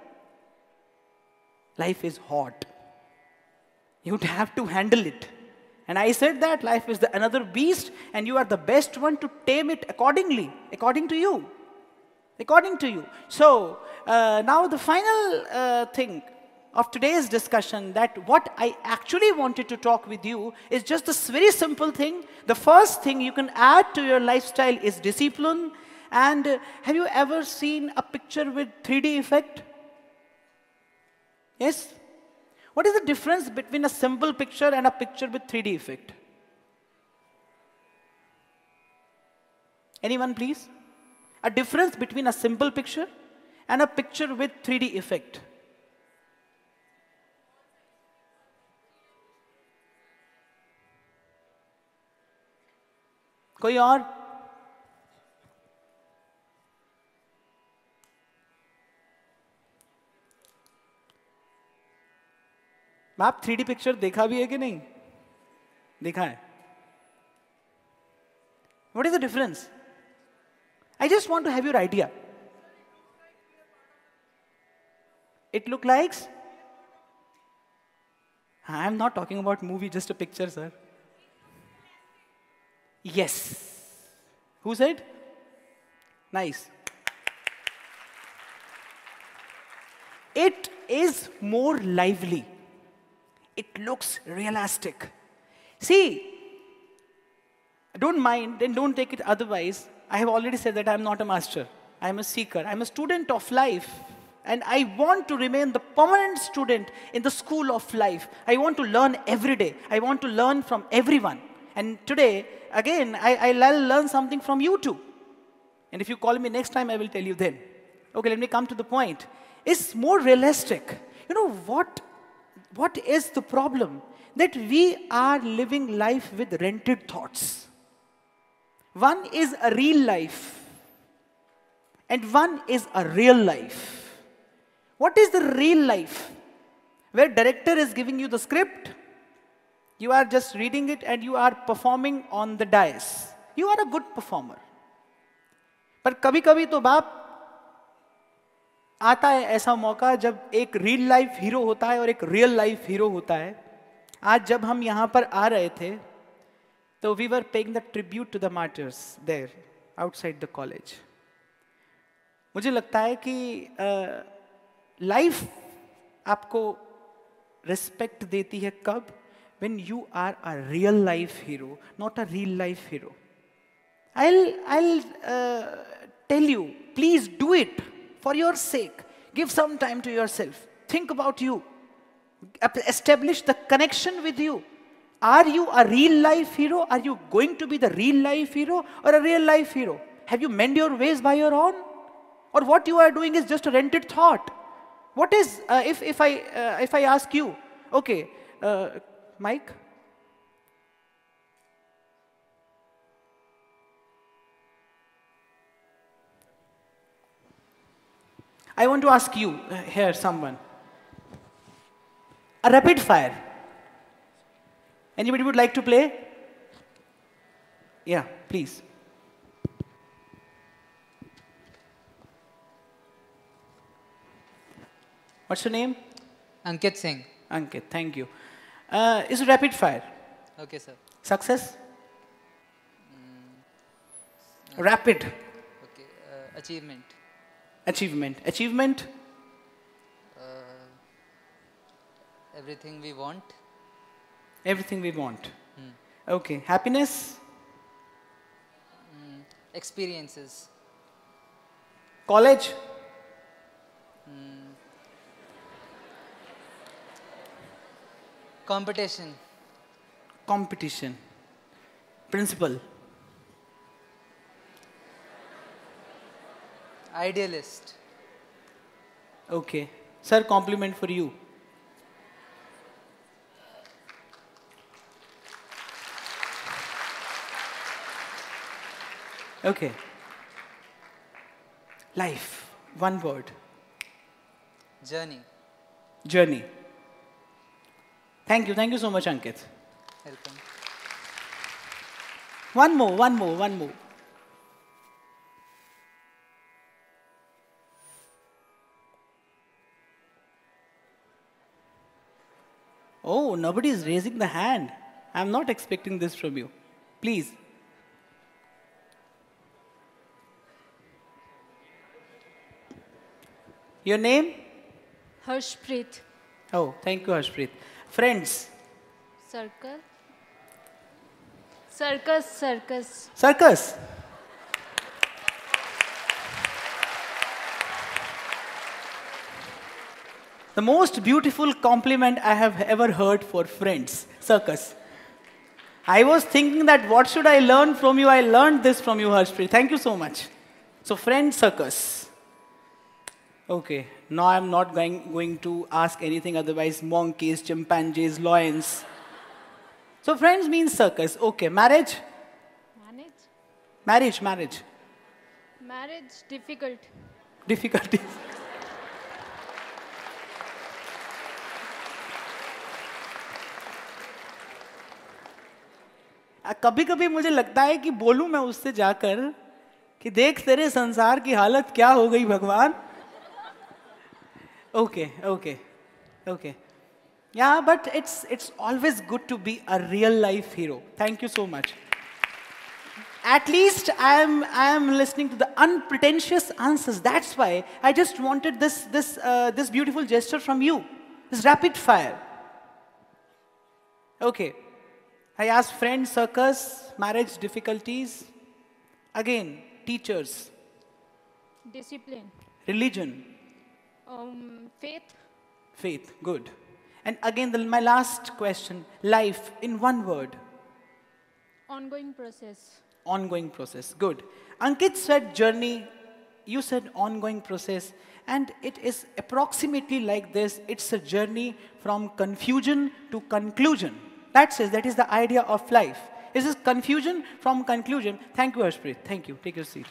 Life is hot. You'd have to handle it. And I said that life is the another beast, and you are the best one to tame it accordingly, according to you. According to you. So, uh, now the final uh, thing of today's discussion, that what I actually wanted to talk with you is just this very simple thing. The first thing you can add to your lifestyle is discipline. And uh, have you ever seen a picture with three D effect? Yes? What is the difference between a simple picture and a picture with three D effect? Anyone please? A difference between a simple picture and a picture with three D effect. कोई और? आप three D picture देखा भी है कि नहीं? देखा है. What is the difference? I just want to have your idea. It look like? I am not talking about movie, just a picture, sir. Yes. Who said? Nice. It is more lively. It looks realistic. See, don't mind and don't take it otherwise. I have already said that I am not a master. I am a seeker. I am a student of life. And I want to remain the permanent student in the school of life. I want to learn every day. I want to learn from everyone. And today, again, I, I'll learn something from you too. And if you call me next time, I will tell you then. Okay, let me come to the point. It's more realistic. You know what, what is the problem? That we are living life with rented thoughts. One is a real life, and one is a real life. What is the real life? Where director is giving you the script, you are just reading it and you are performing on the dais. You are a good performer. पर कभी कभी तो बाप आता है ऐसा मौका जब एक रियल लाइफ हीरो होता है और एक रियल लाइफ हीरो होता है. आज जब हम यहाँ पर आ रहे थे तो we were paying the tribute to the martyrs there outside the college. मुझे लगता है कि लाइफ uh, आपको रिस्पेक्ट देती है कब? when you are a real life hero, not a real life hero. I'll, I'll uh, tell you, please do it for your sake. Give some time to yourself. Think about you. Establish the connection with you. Are you a real life hero? Are you going to be the real life hero or a real life hero? Have you mend your ways by your own? Or what you are doing is just a rented thought? What is, uh, if, if, I, uh, if I ask you, okay, uh, Mike? I want to ask you, uh, here, someone. A rapid fire. Anybody would like to play? Yeah, please. What's your name? Ankit Singh. Ankit, thank you. Uh, it's a rapid fire. Okay, sir. Success? Mm, Rapid. Okay. Uh, achievement. Achievement. Achievement? Uh, everything we want. Everything we want. Hmm. Okay. Happiness? Mm, experiences. College? Mm, competition. Competition. Principal? Idealist. Okay. Sir, compliment for you. Okay. Life. One word. Journey. Journey. Thank you. Thank you so much, Ankit. Welcome. One more, one more, one more. Oh, nobody is raising the hand. I'm not expecting this from you. Please. Your name? Harshpreet. Oh, thank you, Harshpreet. Friends? Circle. Circus, circus. Circus? The most beautiful compliment I have ever heard for friends. Circus. I was thinking that what should I learn from you? I learned this from you, Harshpreet. Thank you so much. So, friend, circus. Okay, now I'm not going, going to ask anything otherwise. Monkeys, chimpanzees, lions. So, friends means circus. Okay, marriage? Manage. Marriage, marriage. Marriage, difficult. Difficulties. कभी कभी मुझे लगता है कि बोलूं मैं उससे जाकर कि देख तेरे संसार की हालत क्या हो गई भगवान. Okay, okay, okay. Yeah, but it's it's always good to be a real life hero. Thank you so much. At least I am I am listening to the unpretentious answers. That's why I just wanted this this uh, this beautiful gesture from you. This rapid fire. Okay. I asked friends, circus, marriage difficulties. Again, teachers. Discipline. Religion. Um, faith. Faith, good. And again, the, my last question, life, in one word. Ongoing process. Ongoing process, good. Ankit said journey, you said ongoing process, and it is approximately like this. It's a journey from confusion to conclusion. That says, that is the idea of life. This is confusion from conclusion. Thank you, Harshpreet. Thank you. Take your seat.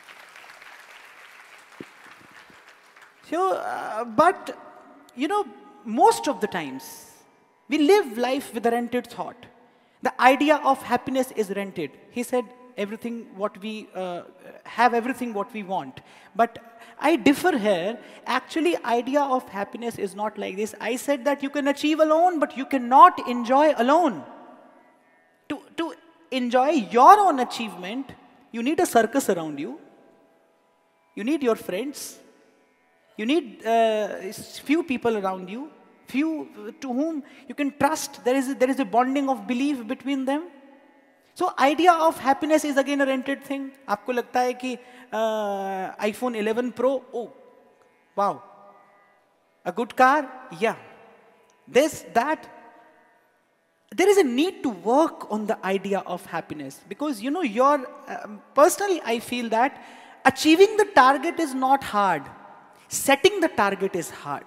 So, uh, but, you know, most of the times, we live life with a rented thought. The idea of happiness is rented. He said, everything what we uh, have everything what we want. But I differ here. Actually, idea of happiness is not like this. I said that you can achieve alone, but you cannot enjoy alone. To, to enjoy your own achievement, you need a circus around you. You need your friends. You need uh, few people around you, few to whom you can trust. There is a, there is a bonding of belief between them. So idea of happiness is again a rented thing. आपको लगता है कि uh, iPhone eleven Pro, oh, wow, a good car, yeah, this, that. There is a need to work on the idea of happiness because you know your uh, personally I feel that achieving the target is not hard. Setting the target is hard.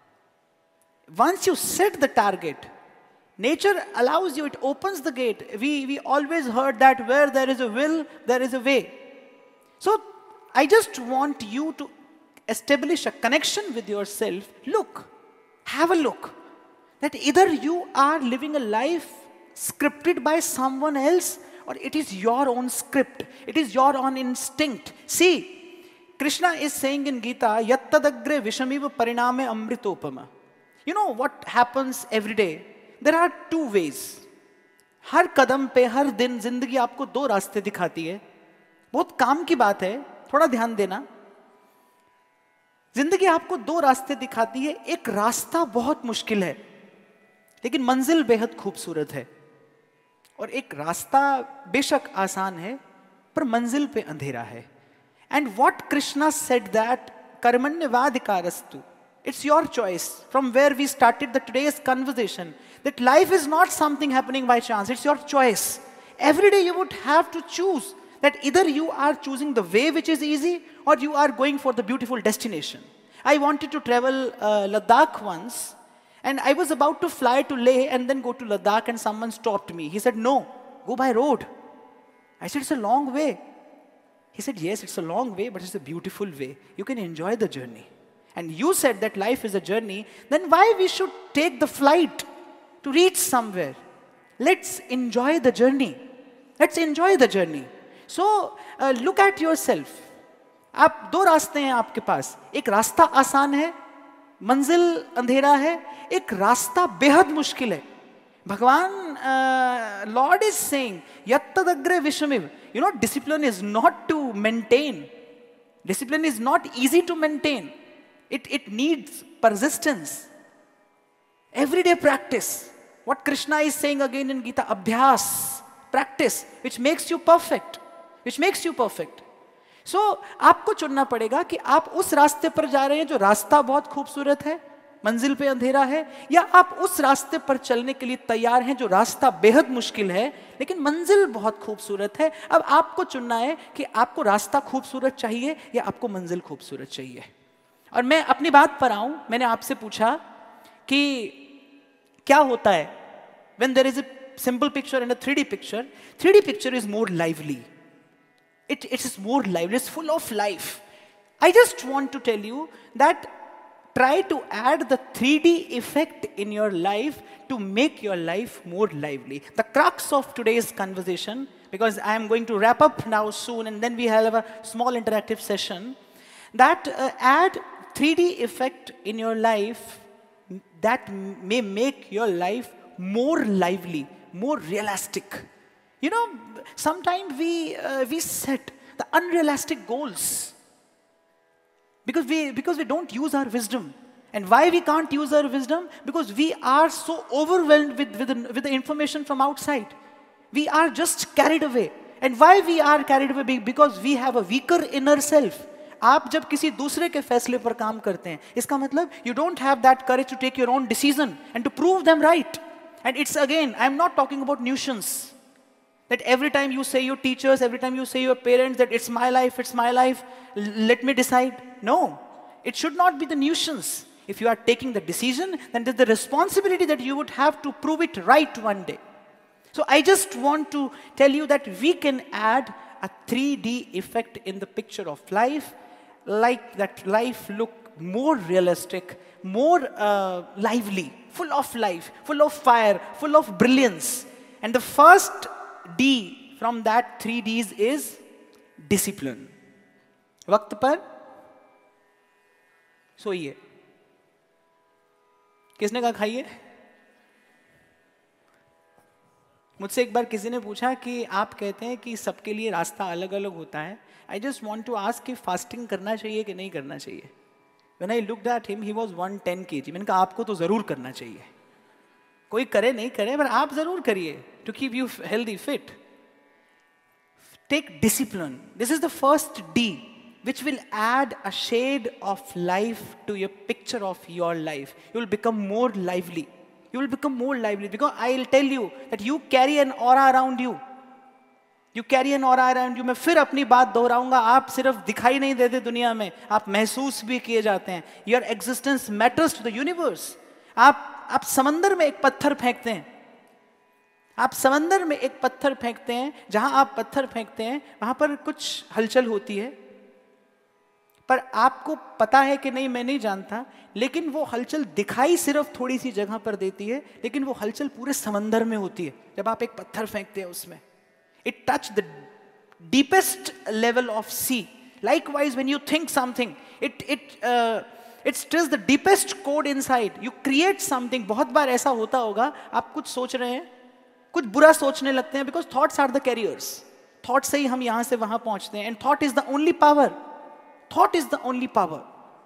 Once you set the target, nature allows you, it opens the gate. We, we always heard that where there is a will, there is a way. So I just want you to establish a connection with yourself. Look, have a look. That either you are living a life scripted by someone else or it is your own script. It is your own instinct. See, Krishna is saying in Gita, yattadagre vishamiva pariname amritopama. You know what happens every day? There are two ways. हर कदम पे हर दिन जिंदगी आपको दो रास्ते दिखाती है. बहुत काम की बात है, थोड़ा ध्यान देना. जिंदगी आपको दो रास्ते दिखाती है. एक रास्ता बहुत मुश्किल है, लेकिन मंजिल बेहद खूबसूरत है. और एक रास्ता बेशक आसान है, पर मंजिल पे अंधेरा है. And what Krishna said that karmanyavadikarastu. It's your choice. From where we started the today's conversation, that life is not something happening by chance. It's your choice. Every day you would have to choose that either you are choosing the way which is easy or you are going for the beautiful destination. I wanted to travel uh, Ladakh once, and I was about to fly to Leh and then go to Ladakh, and someone stopped me. He said, no, go by road. I said, it's a long way. He said, yes, it's a long way, but it's a beautiful way. You can enjoy the journey. And you said that life is a journey, then why we should take the flight to reach somewhere? Let's enjoy the journey. Let's enjoy the journey. So, uh, look at yourself. आप दो रास्ते हैं आपके पास. एक रास्ता आसान है, मंजिल अंधेरा है. एक रास्ता बेहद मुश्किल है. Bhagavan, uh, Lord is saying, yattadagre vishamiv. You know, discipline is not to maintain. Discipline is not easy to maintain. It, it needs persistence. Everyday practice. What Krishna is saying again in Gita, abhyas, practice, which makes you perfect. Which makes you perfect. So, आपको चुनना पड़ेगा कि आप उस रास्ते पर जा रहे हैं जो रास्ता बहुत खूबसूरत है, मंजिल पे अंधेरा है, या आप उस रास्ते पर चलने के लिए तैयार हैं जो रास्ता बेहद मुश्किल है लेकिन मंजिल बहुत खूबसूरत है. अब आपको चुनना है कि आपको रास्ता खूबसूरत चाहिए या आपको मंजिल खूबसूरत चाहिए. और मैं अपनी बात पर आऊं. मैंने आपसे पूछा कि क्या होता है when there is a simple picture and a three D picture. three D picture is more lively. It, it is more lively. It's full of life. I just want to tell you that try to add the three D effect in your life to make your life more lively. The crux of today's conversation, because I am going to wrap up now soon and then we have a small interactive session, that uh, add three D effect in your life that may make your life more lively, more realistic. You know, sometimes we, uh, we set the unrealistic goals. Because we, because we don't use our wisdom. And why we can't use our wisdom? Because we are so overwhelmed with, with, the, with the information from outside. We are just carried away. And why we are carried away? Because we have a weaker inner self. आप जब किसी दूसरे के फैसले पर काम करते हैं, इसका मतलब you don't have that courage to take your own decision and to prove them right. And it's again, I'm not talking about nuisance. That every time you say your teachers, every time you say your parents that it's my life, it's my life, let me decide. No, it should not be the nuisance. If you are taking the decision, then there's the responsibility that you would have to prove it right one day. So I just want to tell you that we can add a three D effect in the picture of life, like that life look more realistic, more uh, lively, full of life, full of fire, full of brilliance. And the first D from that three Ds is discipline. वक्त पर सोइए. किसने कहा खाइए? मुझसे एक बार किसी ने पूछा कि आप कहते हैं कि सबके लिए रास्ता अलग अलग होता है. I just want to ask कि फास्टिंग करना चाहिए कि नहीं करना चाहिए. When I looked at him, he was one ten kilograms. मैंने कहा आपको तो जरूर करना चाहिए. कोई करे नहीं करे, पर आप जरूर करिए to keep you healthy, fit. Take discipline. This is the first D, which will add a shade of life to your picture of your life. You will become more lively. You will become more lively because I will tell you that you carry an aura around you. You carry an aura around you. मैं फिर अपनी बात दोहराऊंगा, आप सिर्फ दिखाई नहीं देते दुनिया में, आप महसूस भी किए जाते हैं. Your existence matters to the universe. आप आप समंदर में एक पत्थर फेंकते हैं, आप समंदर में एक पत्थर फेंकते हैं, जहां आप पत्थर फेंकते हैं वहां पर कुछ हलचल होती है, पर आपको पता है कि नहीं, मैं नहीं जानता, लेकिन वो हलचल दिखाई सिर्फ थोड़ी सी जगह पर देती है, लेकिन वो हलचल पूरे समंदर में होती है जब आप एक पत्थर फेंकते हैं उसमें. It touched the deepest level of sea. Likewise, when you think something, it it uh, it stirs the deepest code inside. You create something. बहुत बार ऐसा होता होगा, आप कुछ सोच रहे हैं, कुछ बुरा सोचने लगते हैं, because thoughts are the carriers. Thought से ही हम यहाँ से वहाँ पहुँचते हैं. And thought is the only power. Thought is the only power.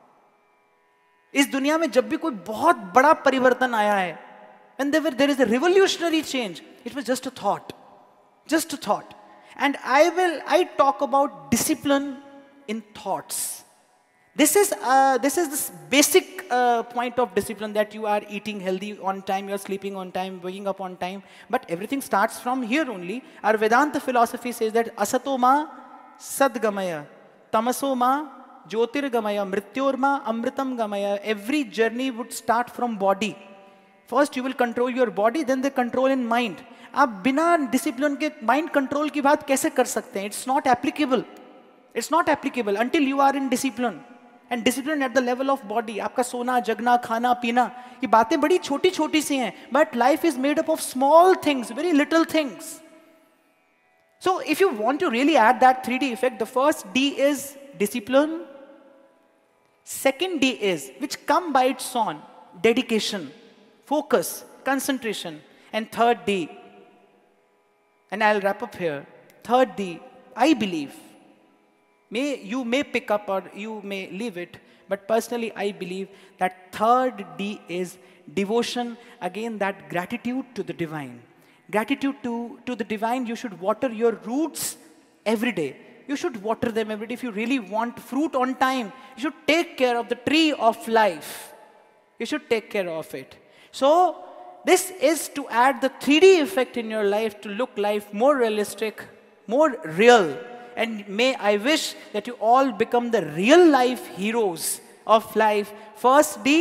इस दुनिया में जब भी कोई बहुत बड़ा परिवर्तन आया है, when there were there is a revolutionary change, it was just a thought. Just a thought. And I will, I talk about discipline in thoughts. This is, uh, this is this basic uh, point of discipline, that you are eating healthy on time, you are sleeping on time, waking up on time. But everything starts from here only. Our Vedanta philosophy says that asato ma sadgamaya, tamaso ma jyotirgamaya, mrityorma amritam gamaya. Every journey would start from body. First you will control your body, then the control in mind. आप बिना discipline के mind control की बात कैसे कर सकते हैं? It's not applicable. It's not applicable until you are in discipline. And discipline at the level of body. आपका सोना, जगना, खाना, पीना, ये बातें बड़ी छोटी छोटी सी हैं, but life is made up of small things, very little things. So if you want to really add that three D effect, the first D is discipline. Second D is, which come by its on, dedication, focus, concentration. And third D, and I'll wrap up here. Third D, I believe, may you may pick up or you may leave it, but personally I believe that third D is devotion. Again, that gratitude to the divine. Gratitude to, to the divine. You should water your roots every day. You should water them every day. If you really want fruit on time, you should take care of the tree of life. You should take care of it. So, this is to add the three D effect in your life, to look life more realistic, more real. And may I wish that you all become the real life heroes of life. First D.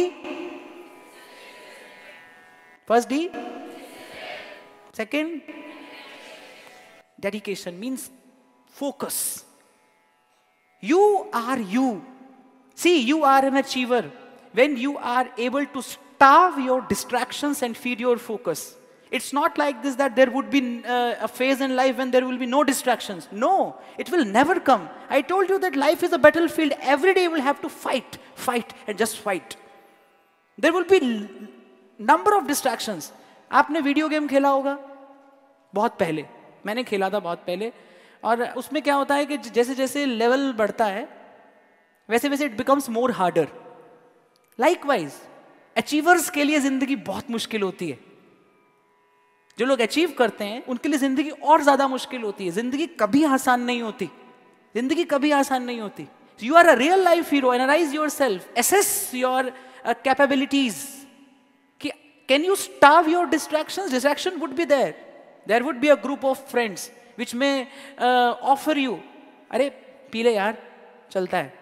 First D. Second, dedication means focus. You are you. See, you are an achiever when you are able to starve your distractions and feed your focus. It's not like this that there would be uh, a phase in life when there will be no distractions. No, it will never come. I told you that life is a battlefield. Every day you will have to fight, fight, and just fight. There will be number of distractions. आपने video game खेला होगा बहुत पहले, मैंने खेला था बहुत पहले, और उसमें क्या होता है कि जैसे जैसे लेवल बढ़ता है वैसे वैसे it becomes more harder. Likewise achievers के लिए जिंदगी बहुत मुश्किल होती है. जो लोग अचीव करते हैं उनके लिए जिंदगी और ज्यादा मुश्किल होती है. जिंदगी कभी आसान नहीं होती. जिंदगी कभी आसान नहीं होती. You are a real life hero. Analyse yourself, assess your capabilities. Can you starve your distractions? Distraction would be there. There would be a group of friends which में ऑफर यू, अरे पी ले यार, चलता है.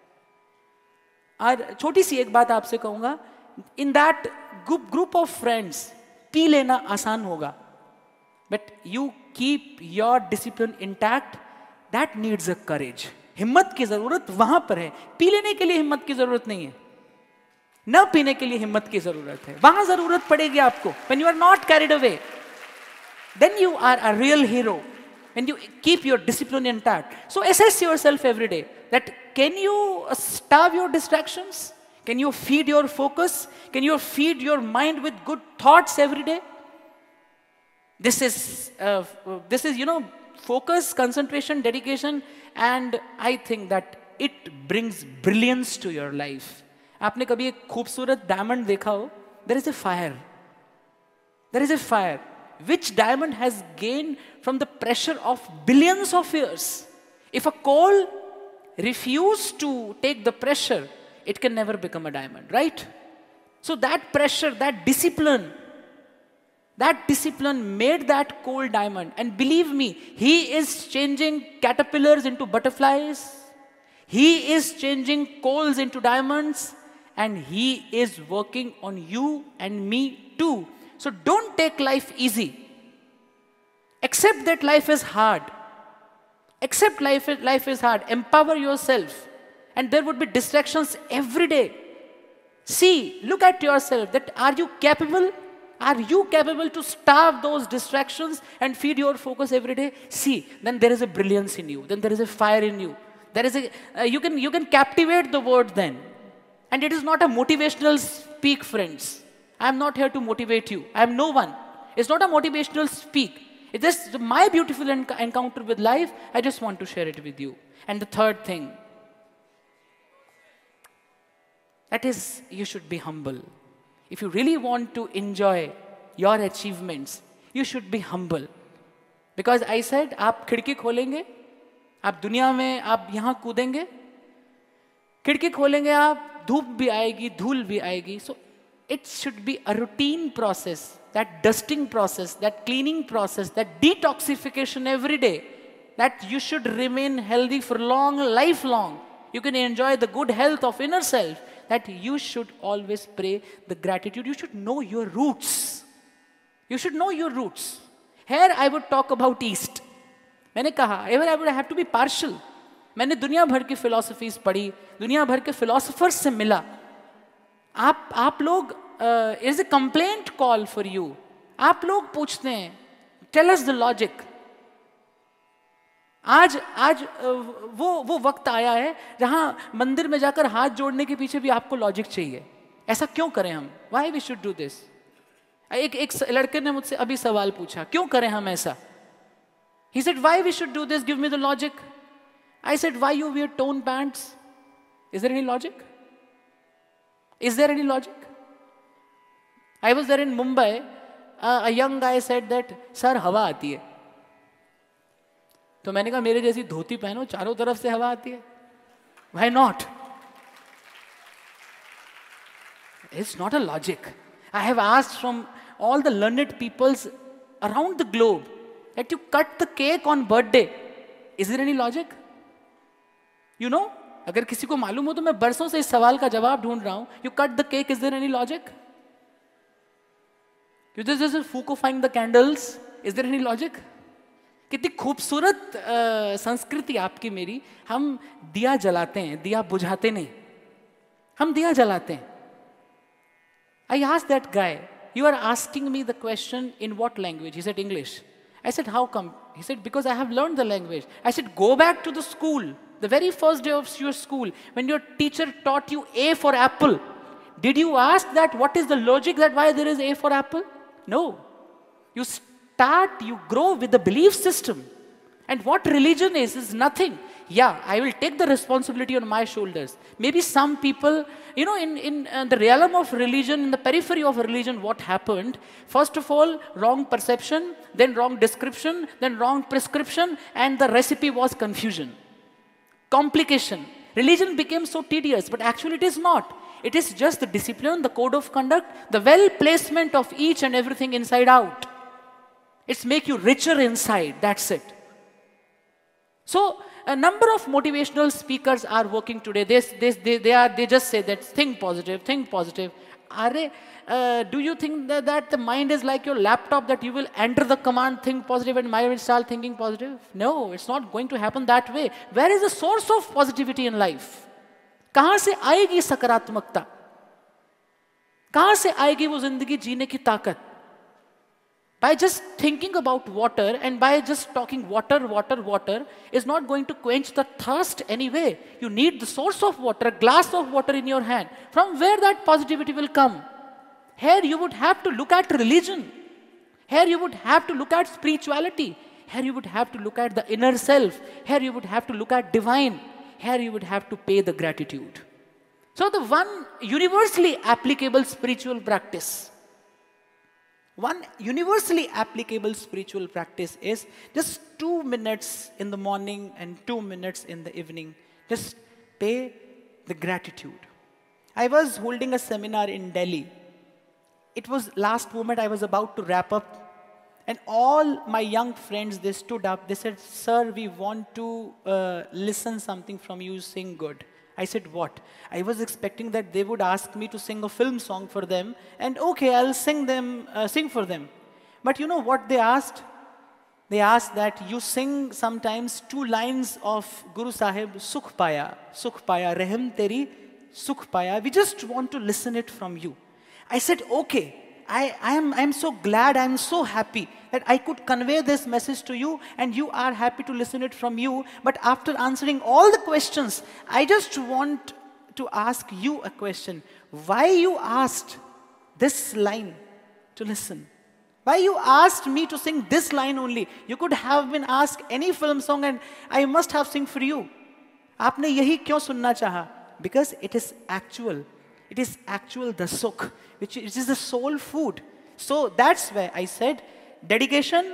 और छोटी सी एक बात आपसे कहूंगा, in that group group of friends पी लेना आसान होगा, but you keep your discipline intact. That needs a courage. हिम्मत की जरूरत वहां पर है. पी लेने के लिए हिम्मत की जरूरत नहीं है, न पीने के लिए हिम्मत की जरूरत है. वहां जरूरत पड़ेगी आपको. When you are not carried away, then you are a real hero. when you keep your discipline intact. So assess yourself every day that can you starve your distractions? Can you feed your focus? Can you feed your mind with good thoughts every day? This is, uh, this is, you know, focus, concentration, dedication, and I think that it brings brilliance to your life. आपने कभी एक खूबसूरत diamond देखा हो? There is a fire. There is a fire. Which diamond has gained from the pressure of billions of years? If a coal refuses to take the pressure, it can never become a diamond, right? So that pressure, that discipline, that discipline made that coal diamond. And believe me, he is changing caterpillars into butterflies. He is changing coals into diamonds. And he is working on you and me too. So don't take life easy. Accept that life is hard. Accept life, life is hard. Empower yourself. And there would be distractions every day. See, look at yourself. That are you capable? Are you capable to starve those distractions and feed your focus every day? See, then there is a brilliance in you. Then there is a fire in you. There is a, uh, you can, you can captivate the world then. And it is not a motivational speak, friends. I am not here to motivate you. I am no one. It's not a motivational speak. It is my beautiful enc encounter with life. I just want to share it with you. And the third thing, that is, you should be humble. If you really want to enjoy your achievements, you should be humble. Because I said, आप खिड़की खोलेंगे, आप दुनिया में आप यहाँ कूदेंगे, खिड़की खोलेंगे आप, धूप भी आएगी, धूल भी आएगी. So it should be a routine process, that dusting process, that cleaning process, that detoxification every day, that you should remain healthy for long, lifelong. You can enjoy the good health of inner self, that you should always pray the gratitude. You should know your roots. You should know your roots. Here I would talk about East. मैंने कहा, ever I would have to be partial. मैंने दुनिया भर की philosophies पढ़ी, दुनिया भर के फिलोसोफर्स से मिला. आप आप लोग is a complaint call for you. आप लोग पूछते हैं, टेल अस द लॉजिक. आज आज uh, वो वो वक्त आया है जहां मंदिर में जाकर हाथ जोड़ने के पीछे भी आपको लॉजिक चाहिए. ऐसा क्यों करें हम? Why we should do this? एक एक लड़के ने मुझसे अभी सवाल पूछा, क्यों करें हम ऐसा? He said why we should do this, give me the logic. I said, why you wear torn pants? Is there any logic? Is there any logic? I was there in Mumbai. Uh, a young guy said that, sir, हवा आती है. तो मैंने कहा, मेरे जैसी धोती पहनो, चारों तरफ से हवा आती है. Why not? It's not a logic. I have asked from all the learned peoples around the globe that you cut the cake on birthday. Is there any logic? You know, अगर किसी को मालूम हो तो मैं बरसों से इस सवाल का जवाब ढूंढ रहा हूं. You cut the cake, is there any logic? You just just fukifying the candles, is there any logic? कितनी खूबसूरत संस्कृति आपकी मेरी. हम दिया जलाते हैं, दिया बुझाते नहीं. हम दिया जलाते हैं. I asked that guy, you are asking me the question in what language? He said English. I said, how come? He said, because I have learned the language. I said, go back to the school. The very first day of your school, when your teacher taught you A for apple, did you ask that what is the logic that why there is A for apple? No. You start, you grow with the belief system. And what religion is, is nothing. Yeah, I will take the responsibility on my shoulders. Maybe some people, you know, in, in uh, the realm of religion, in the periphery of religion, what happened? First of all, wrong perception, then wrong description, then wrong prescription, and the recipe was confusion. Complication. Religion became so tedious, but actually it is not. It is just the discipline, the code of conduct, the well placement of each and everything inside out. It's make you richer inside, that's it. So, a number of motivational speakers are working today. They, they, they, they, are, they just say that think positive, think positive. Are, uh, do you think that, that the mind is like your laptop, that you will enter the command think positive and mind will start thinking positive? No, it's not going to happen that way. Where is the source of positivity in life? कहाँ से आएगी सकारात्मकता? कहाँ से आएगी वो जिंदगी जीने की ताकत? By just thinking about water and by just talking water, water, water is not going to quench the thirst anyway. You need the source of water, a glass of water in your hand. From where that positivity will come? Here you would have to look at religion. Here you would have to look at spirituality. Here you would have to look at the inner self. Here you would have to look at divine. Here you would have to pay the gratitude. So the one universally applicable spiritual practice, one universally applicable spiritual practice is just two minutes in the morning and two minutes in the evening. Just pay the gratitude. I was holding a seminar in Delhi. It was last moment, I was about to wrap up. And all my young friends, they stood up. They said, sir, we want to uh, listen something from you, sing good. I said, what? I was expecting that they would ask me to sing a film song for them. And okay, I'll sing them, uh, sing for them. But you know what they asked? They asked that you sing sometimes two lines of Guru Sahib, Sukh Paya, Sukh Paya, Rehm Teri, Sukh Paya. We just want to listen it from you. I said, okay. I, I, am, I am so glad, I am so happy that I could convey this message to you and you are happy to listen it from you. But after answering all the questions, I just want to ask you a question. Why you asked this line to listen? Why you asked me to sing this line only? You could have been asked any film song and I must have sing for you. आपने यही क्यों सुनना चाहा? Because it is actual. It is actual the sukh, which is, is the soul food. So that's why I said dedication.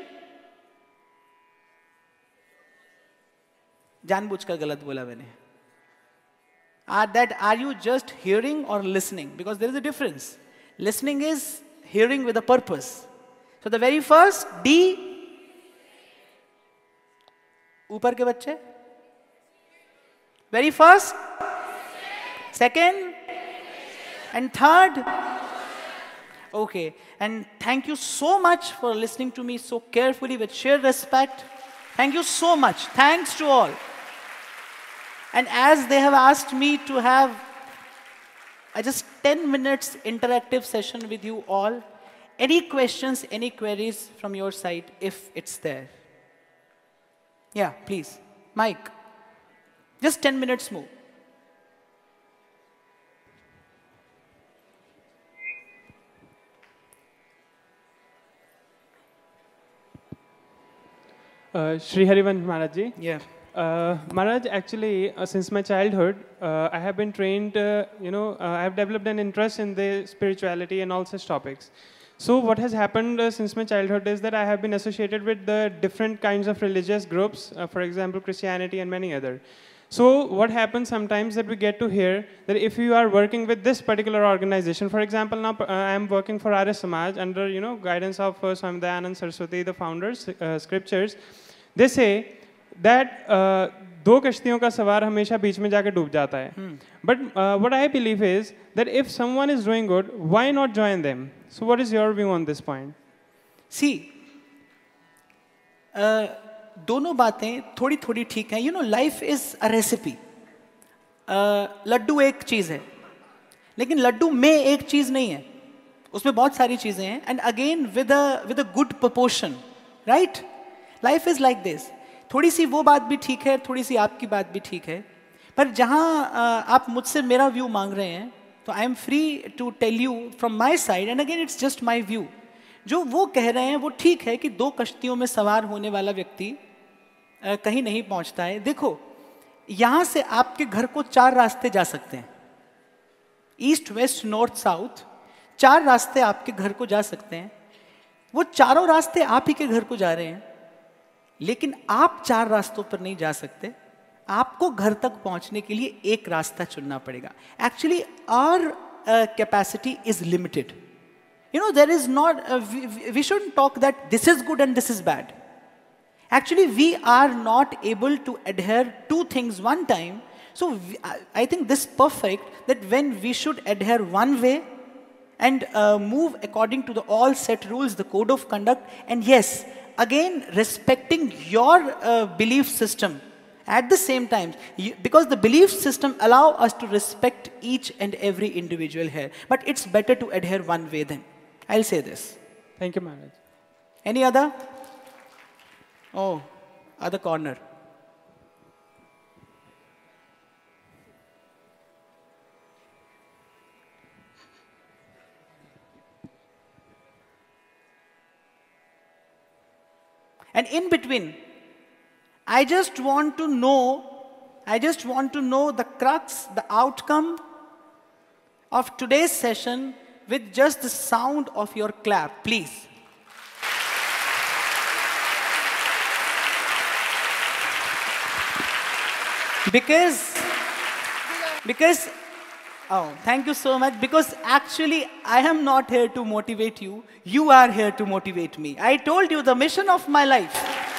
जानबूझकर गलत बोला मैंने. Are that are you just hearing or listening? Because there is a difference. Listening is hearing with a purpose. So the very first D. ऊपर के बच्चे. Very first. Second. And third, okay, and thank you so much for listening to me so carefully with sheer respect. Thank you so much. Thanks to all. And as they have asked me to have a just ten minutes interactive session with you all, any questions, any queries from your side, if it's there? Yeah, please. Mike. Just ten minutes more. Uh, Shri Harivansh Maharaj ji. Yeah. Uh, Maharaj, actually, uh, since my childhood, uh, I have been trained, uh, you know, uh, I have developed an interest in the spirituality and all such topics. So what has happened uh, since my childhood is that I have been associated with the different kinds of religious groups, uh, for example, Christianity and many other. So what happens sometimes that we get to hear that if you are working with this particular organization, for example, now uh, I am working for Arya Samaj under, you know, guidance of uh, Swami Dayanand Saraswati, the founders, uh, scriptures. They say that uh, दो कश्तियों का सवार हमेशा बीच में जाके डूब जाता है. But uh, what I believe is that if someone is doing good, why not join them? So what is your view on this point? See, uh, दोनों बातें थोड़ी थोड़ी ठीक हैं. You know, life is a recipe. Uh, Laddu एक चीज़ है, लेकिन लड्डू में एक चीज़ नहीं है. उसमें बहुत सारी चीज़ें हैं. And again with a with a good proportion, right? Life is like this. थोड़ी सी वो बात भी ठीक है, थोड़ी सी आपकी बात भी ठीक है. पर जहाँ आप मुझसे मेरा व्यू मांग रहे हैं, तो I am free to tell you from my side. And again it's just my view. जो वो कह रहे हैं वो ठीक है कि दो कश्तियों में सवार होने वाला व्यक्ति कहीं नहीं पहुंचता है. देखो, यहाँ से आपके घर को चार रास्ते जा सकते हैं. ईस्ट, वेस्ट, नॉर्थ, साउथ, चार रास्ते आपके घर को जा सकते हैं. वो चारों रास्ते आप ही के घर को जा रहे हैं, लेकिन आप चार रास्तों पर नहीं जा सकते. आपको घर तक पहुंचने के लिए एक रास्ता चुनना पड़ेगा. Actually our capacity is limited. You know, there is not, we shouldn't talk that this is good and this is bad. Actually, we are not able to adhere two things one time. So we, I think this is perfect that when we should adhere one way and uh, move according to the all set rules, the code of conduct, and yes, again respecting your uh, belief system at the same time, you, because the belief system allow us to respect each and every individual here. But it's better to adhere one way then. I'll say this. Thank you, Maharaj. Any other? Oh, other corner. And in between, I just want to know, I just want to know the crux, the outcome of today's session with just the sound of your clap, please. Because, because, oh, thank you so much. Because actually, I am not here to motivate you. You are here to motivate me. I told you the mission of my life.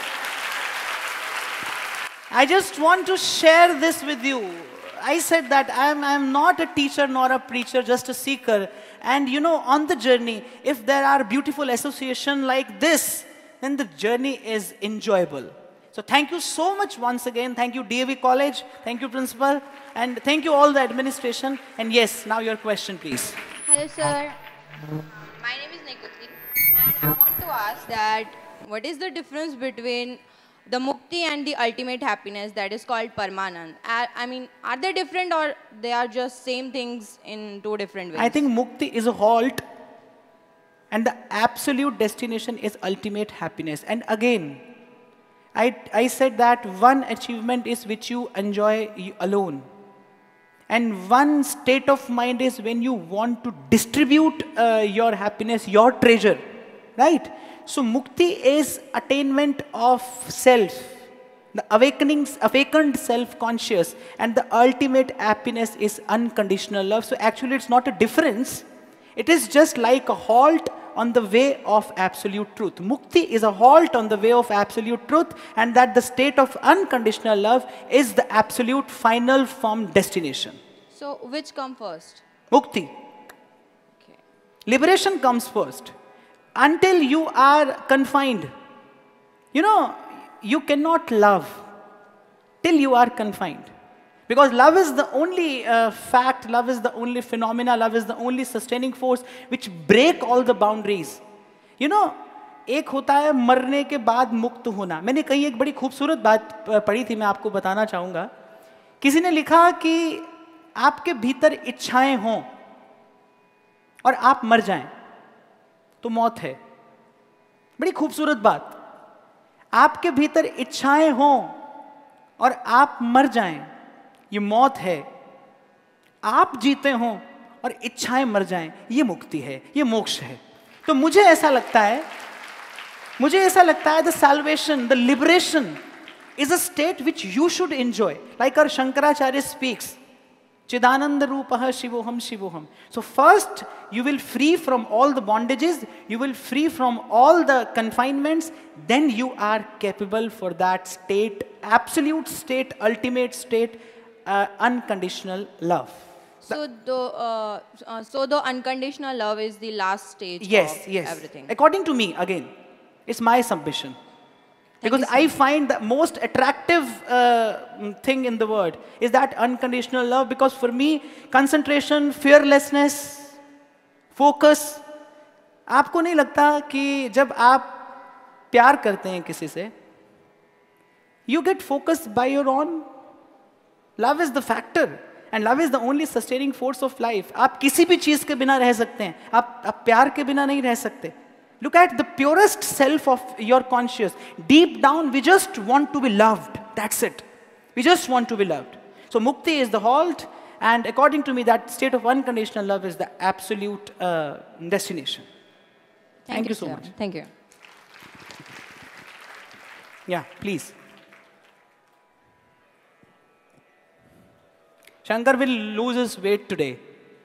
I just want to share this with you. I said that I am, I am not a teacher nor a preacher, just a seeker. And you know, on the journey, if there are beautiful associations like this, then the journey is enjoyable. So thank you so much once again. Thank you, D A V College. Thank you, Principal. And thank you all the administration. And yes, now your question, please. Hello, sir. My name is Nikuti. And I want to ask that what is the difference between the mukti and the ultimate happiness that is called Paramanand? I, I mean, are they different or they are just same things in two different ways? I think mukti is a halt and the absolute destination is ultimate happiness. And again, I, I said that one achievement is which you enjoy alone. And one state of mind is when you want to distribute uh, your happiness, your treasure, right? So mukti is attainment of self, the awakening, awakened self-conscious, and the ultimate happiness is unconditional love. So actually it's not a difference. It is just like a halt on the way of absolute truth. Mukti is a halt on the way of absolute truth, and that the state of unconditional love is the absolute final form destination. So which comes first? Mukti. Okay. Liberation comes first. Until you are confined. You know, you cannot love till you are confined. Because love is the only uh, fact, love is the only phenomena, love is the only sustaining force which break all the boundaries. You know, एक होता है मरने के बाद मुक्त होना. मैंने कहीं एक बड़ी खूबसूरत बात पढ़ी थी, मैं आपको बताना चाहूँगा. किसी ने लिखा कि आपके भीतर इच्छाएं हों और आप मर जाएं, तो मौत है. बड़ी खूबसूरत बात. आपके भीतर इच्छाएं हों और आप मर जाएं, ये मौत है. आप जीते हों और इच्छाएं मर जाएं, ये मुक्ति है, ये मोक्ष है. तो मुझे ऐसा लगता है, मुझे ऐसा लगता है, the salvation, the liberation is a state which you should enjoy. Like our Shankaracharya speaks, Chidananda Rupaha Shivoham Shivoham. So first, you will free from all the bondages, you will free from all the confinements, then you are capable for that state, absolute state, ultimate state, uh, unconditional love. So the, uh, uh, so the unconditional love is the last stage yes, of yes. everything. According to me, again, it's my submission. Thank Because you, I find the most attractive uh, thing in the word is that unconditional love. Because for me, concentration, fearlessness, focus. आपको नहीं लगता कि जब आप प्यार करते हैं किसी से, you get focused by your own. Love is the factor. And love is the only sustaining force of life. आप किसी भी चीज के बिना रह सकते हैं. आप, आप प्यार के बिना नहीं रह सकते. Look at the purest self of your conscious. Deep down, we just want to be loved. That's it. We just want to be loved. So mukti is the halt, and according to me, that state of unconditional love is the absolute uh, destination. Thank, Thank you, you so sir. much. Thank you. Yeah, please. Shankar will lose his weight today.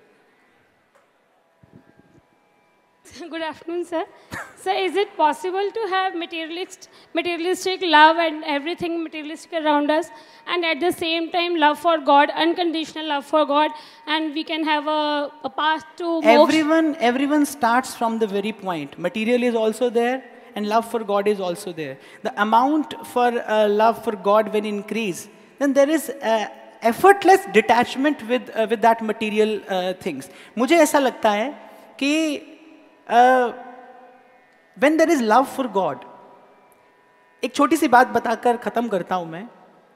Good afternoon, sir. Sir, is it possible to have materialist, materialistic love and everything materialistic around us, and at the same time love for God, unconditional love for God, and we can have a, a path to moksha? Everyone, everyone starts from the very point. Material is also there, and love for God is also there. The amount for uh, love for God when increase, then there is uh, effortless detachment with uh, with that material uh, things. मुझे ऐसा लगता है कि Uh, when there is love for God, एक छोटी सी बात बताकर खत्म करता हूं मैं.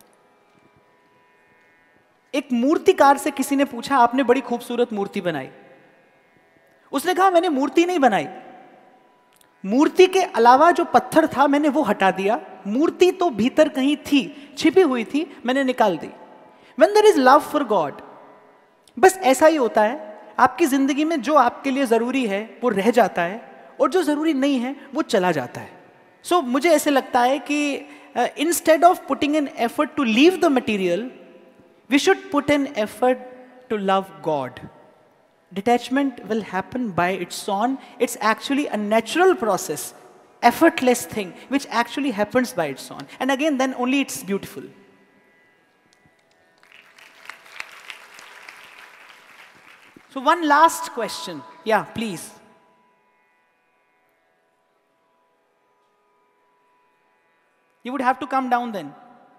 एक मूर्तिकार से किसी ने पूछा, आपने बड़ी खूबसूरत मूर्ति बनाई. उसने कहा, मैंने मूर्ति नहीं बनाई, मूर्ति के अलावा जो पत्थर था मैंने वो हटा दिया, मूर्ति तो भीतर कहीं थी, छिपी हुई थी, मैंने निकाल दी. When there is love for God, बस ऐसा ही होता है. आपकी जिंदगी में जो आपके लिए जरूरी है वो रह जाता है, और जो जरूरी नहीं है वो चला जाता है. सो so, मुझे ऐसे लगता है कि instead of putting an effort to leave the material, we should put an effort to love God. Detachment will happen by its own. It's actually a natural process, effortless thing, which actually happens by its own. And again, then only it's beautiful. So one last question. Yeah, please. You would have to come down then.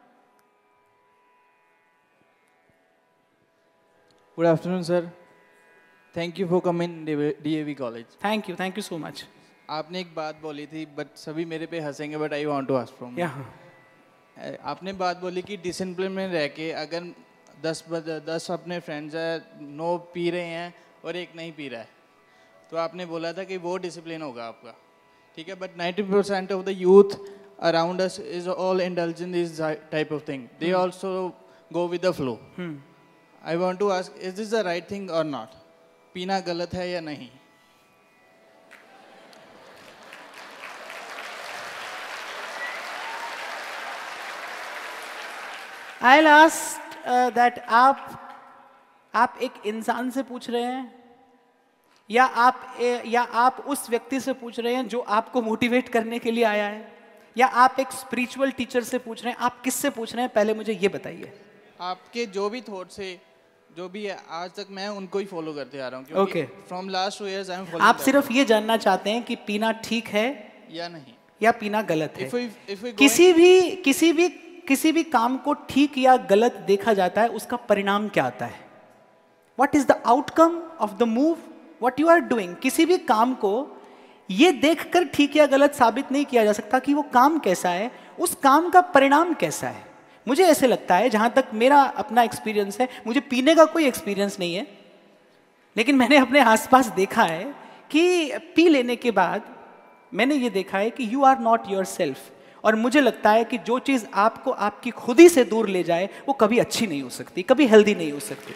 Good afternoon, sir. Thank you for coming D A V College. Thank you, thank you so much. आपने एक बात बोली थी, but सभी मेरे पे हंसेंगे, but I want to ask from you. Yeah. आपने बात बोली कि डिसिप्लिन में रह के अगर दस दस अपने फ्रेंड्स हैं, नौ पी रहे हैं और एक नहीं पी रहा है, तो आपने बोला था कि वो डिसिप्लिन होगा आपका, ठीक है. But ninety percent of the youth around us is all indulge in this type of thing. They also go with the flow. I want to ask, is this the right thing और not? पीना गलत है या नहीं? I'll ask uh, that आप आप एक इंसान से पूछ रहे हैं, या आप या आप उस व्यक्ति से पूछ रहे हैं जो आपको मोटिवेट करने के लिए आया है, या आप एक स्पिरिचुअल टीचर से पूछ रहे हैं? आप किससे पूछ रहे हैं, पहले मुझे ये बताइए. आपके जो भी थॉट से जो भी है, आज तक मैं उनको ही फॉलो करते आ रहा हूँ, क्योंकि from last two years I am following. आप सिर्फ ये जानना चाहते हैं कि पीना ठीक है या नहीं, या पीना गलत है. if we, if we किसी भी किसी भी किसी भी काम को ठीक या गलत देखा जाता है, उसका परिणाम क्या आता है? What is the outcome of the move what you are doing. किसी भी काम को ये देखकर ठीक या गलत साबित नहीं किया जा सकता कि वो काम कैसा है, उस काम का परिणाम कैसा है. मुझे ऐसे लगता है, जहां तक मेरा अपना एक्सपीरियंस है, मुझे पीने का कोई एक्सपीरियंस नहीं है, लेकिन मैंने अपने आसपास देखा है कि पी लेने के बाद मैंने ये देखा है कि you are not yourself. और मुझे लगता है कि जो चीज आपको आपकी खुद ही से दूर ले जाए वो कभी अच्छी नहीं हो सकती, कभी हेल्दी नहीं हो सकती.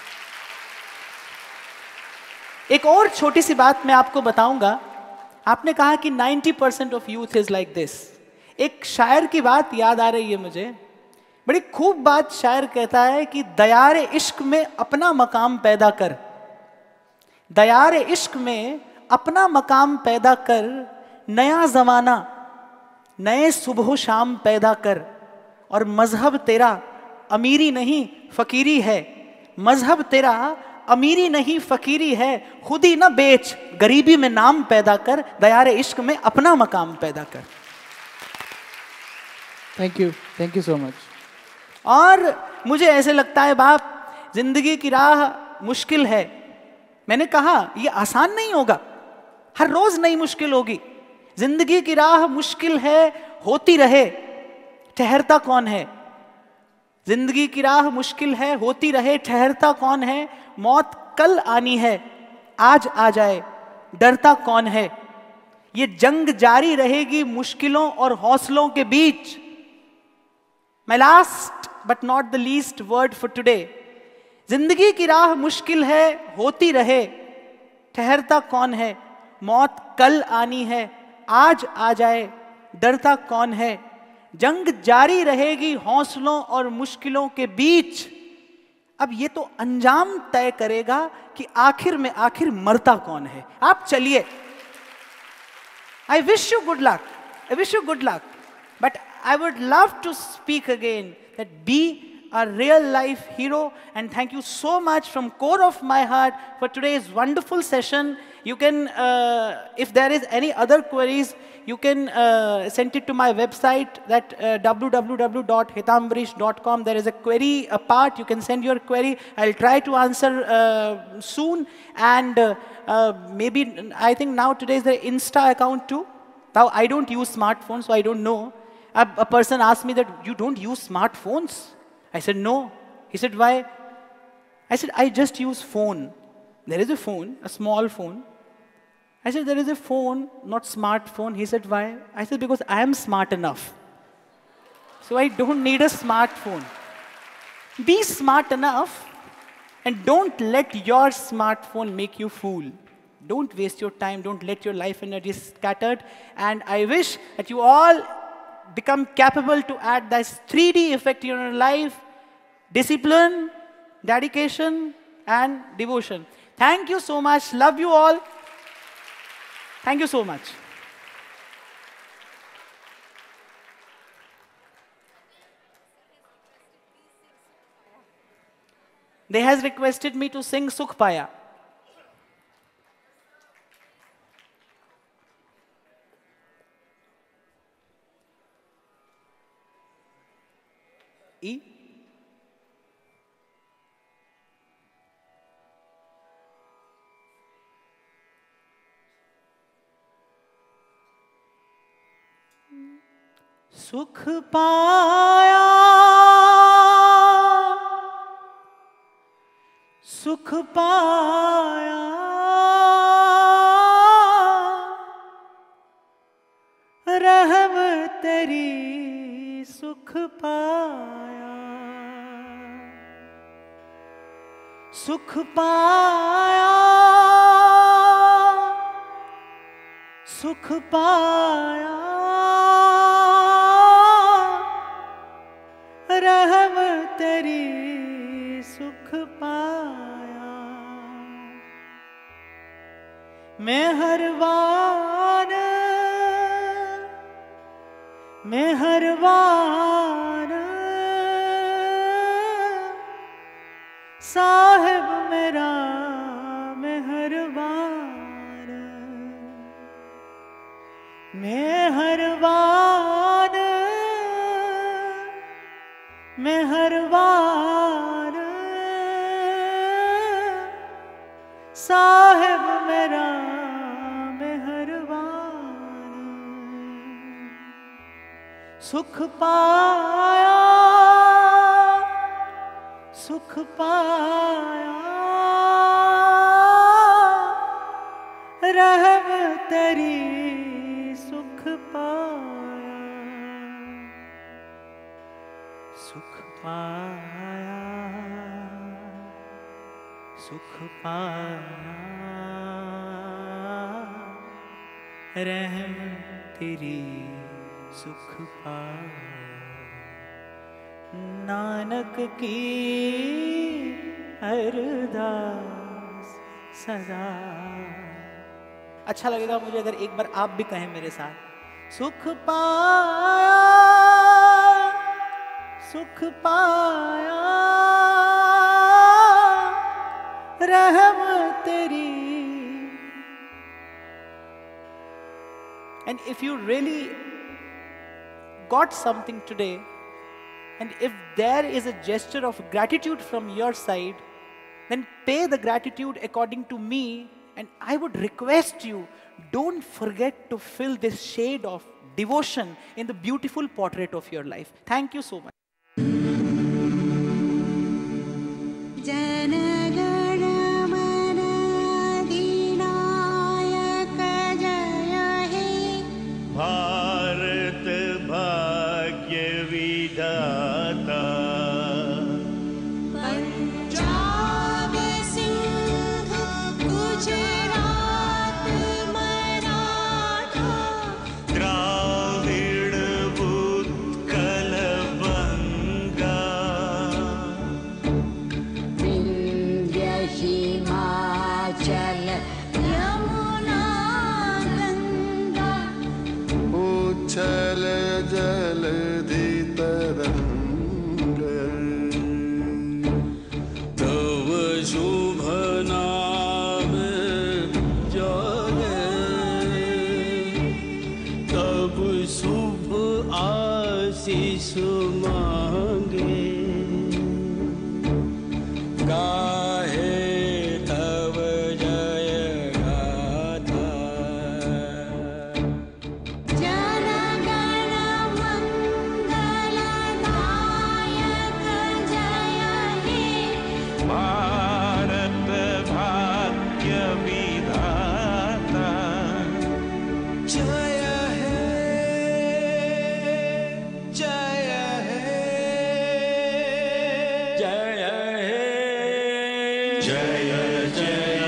एक और छोटी सी बात मैं आपको बताऊंगा. आपने कहा कि ninety percent of youth is like this. एक शायर की बात याद आ रही है मुझे, बड़ी खूब बात. शायर कहता है कि दयारे इश्क में अपना मकाम पैदा कर, दयारे इश्क में अपना मकाम पैदा कर, नया जमाना नए सुबह शाम पैदा कर. और मजहब तेरा अमीरी नहीं फकीरी है, मजहब तेरा अमीरी नहीं फकीरी है, खुद ही ना बेच गरीबी में नाम पैदा कर, दयारे इश्क में अपना मकाम पैदा कर. Thank you, thank you so much. और मुझे ऐसे लगता है बाप, जिंदगी की राह मुश्किल है. मैंने कहा ये आसान नहीं होगा, हर रोज नई मुश्किल होगी. जिंदगी की राह मुश्किल है, होती रहे, ठहरता कौन है. जिंदगी की राह मुश्किल है, होती रहे, ठहरता कौन है. मौत कल आनी है, आज आ जाए, डरता कौन है. ये जंग जारी रहेगी मुश्किलों और हौसलों के बीच. My last but not the least word for today. जिंदगी की राह मुश्किल है, होती रहे, ठहरता कौन है. मौत कल आनी है, आज आ जाए, डरता कौन है. जंग जारी रहेगी हौसलों और मुश्किलों के बीच. अब ये तो अंजाम तय करेगा कि आखिर में आखिर मरता कौन है. आप चलिए. I wish you good luck. I wish you good luck. But I would love to speak again that be a real life hero, and thank you so much from core of my heart for today's wonderful session. You can, uh, if there is any other queries, you can uh, send it to my website, that uh, w w w dot hita ambrish dot com. There is a query a part. You can send your query. I'll try to answer uh, soon. And uh, uh, maybe, I think now today is the Insta account too. Now, I don't use smartphones, so I don't know. A, a person asked me that, you don't use smartphones? I said, no. He said, why? I said, I just use phone. There is a phone, a small phone. I said, there is a phone, not smartphone. He said, why? I said, because I am smart enough. So I don't need a smartphone. Be smart enough, and don't let your smartphone make you fool. Don't waste your time. Don't let your life energy scattered. And I wish that you all become capable to add this three D effect in your life: discipline, dedication, and devotion. Thank you so much. Love you all. Thank you so much. They has requested me to sing Sukh Paya. E? Sukh paya, sukh paya, रहम तेरी सुख पाया, सुख पाया, सुख पाया, रहम तेरी सुख पाया, मेहरबान, मेहरबान, साहिब मेरा मेहरबान, मेहरबान, मेहरबान, साहिब मेरा मेहरबान, सुख पाया, सुख पाया, रहम तेरी सुख पाया, सुख पाया, सुख पाया, रहम तेरी सुख पाया, नानक की अरदास सदा। अच्छा लगेगा मुझे अगर एक बार आप भी कहें मेरे साथ, सुख पाया, सुख पाया, रहम तेरी। And if you really got something today, and if there is a gesture of gratitude from your side, then pay the gratitude according to me, and I would request you, don't forget to fill this shade of devotion in the beautiful portrait of your life. Thank you so much. Bharat भाग्य विधाता, पंजाब सिंध गुजरात मराठा, द्राविड़ उत्कल बंगा, विंध्य हिमाचल यमुना गंगा, उच्छल जलधि तरंग, तव शुभ नाम जाने, तब शुभ आशीष मांगे, गाहे तव जय जय जय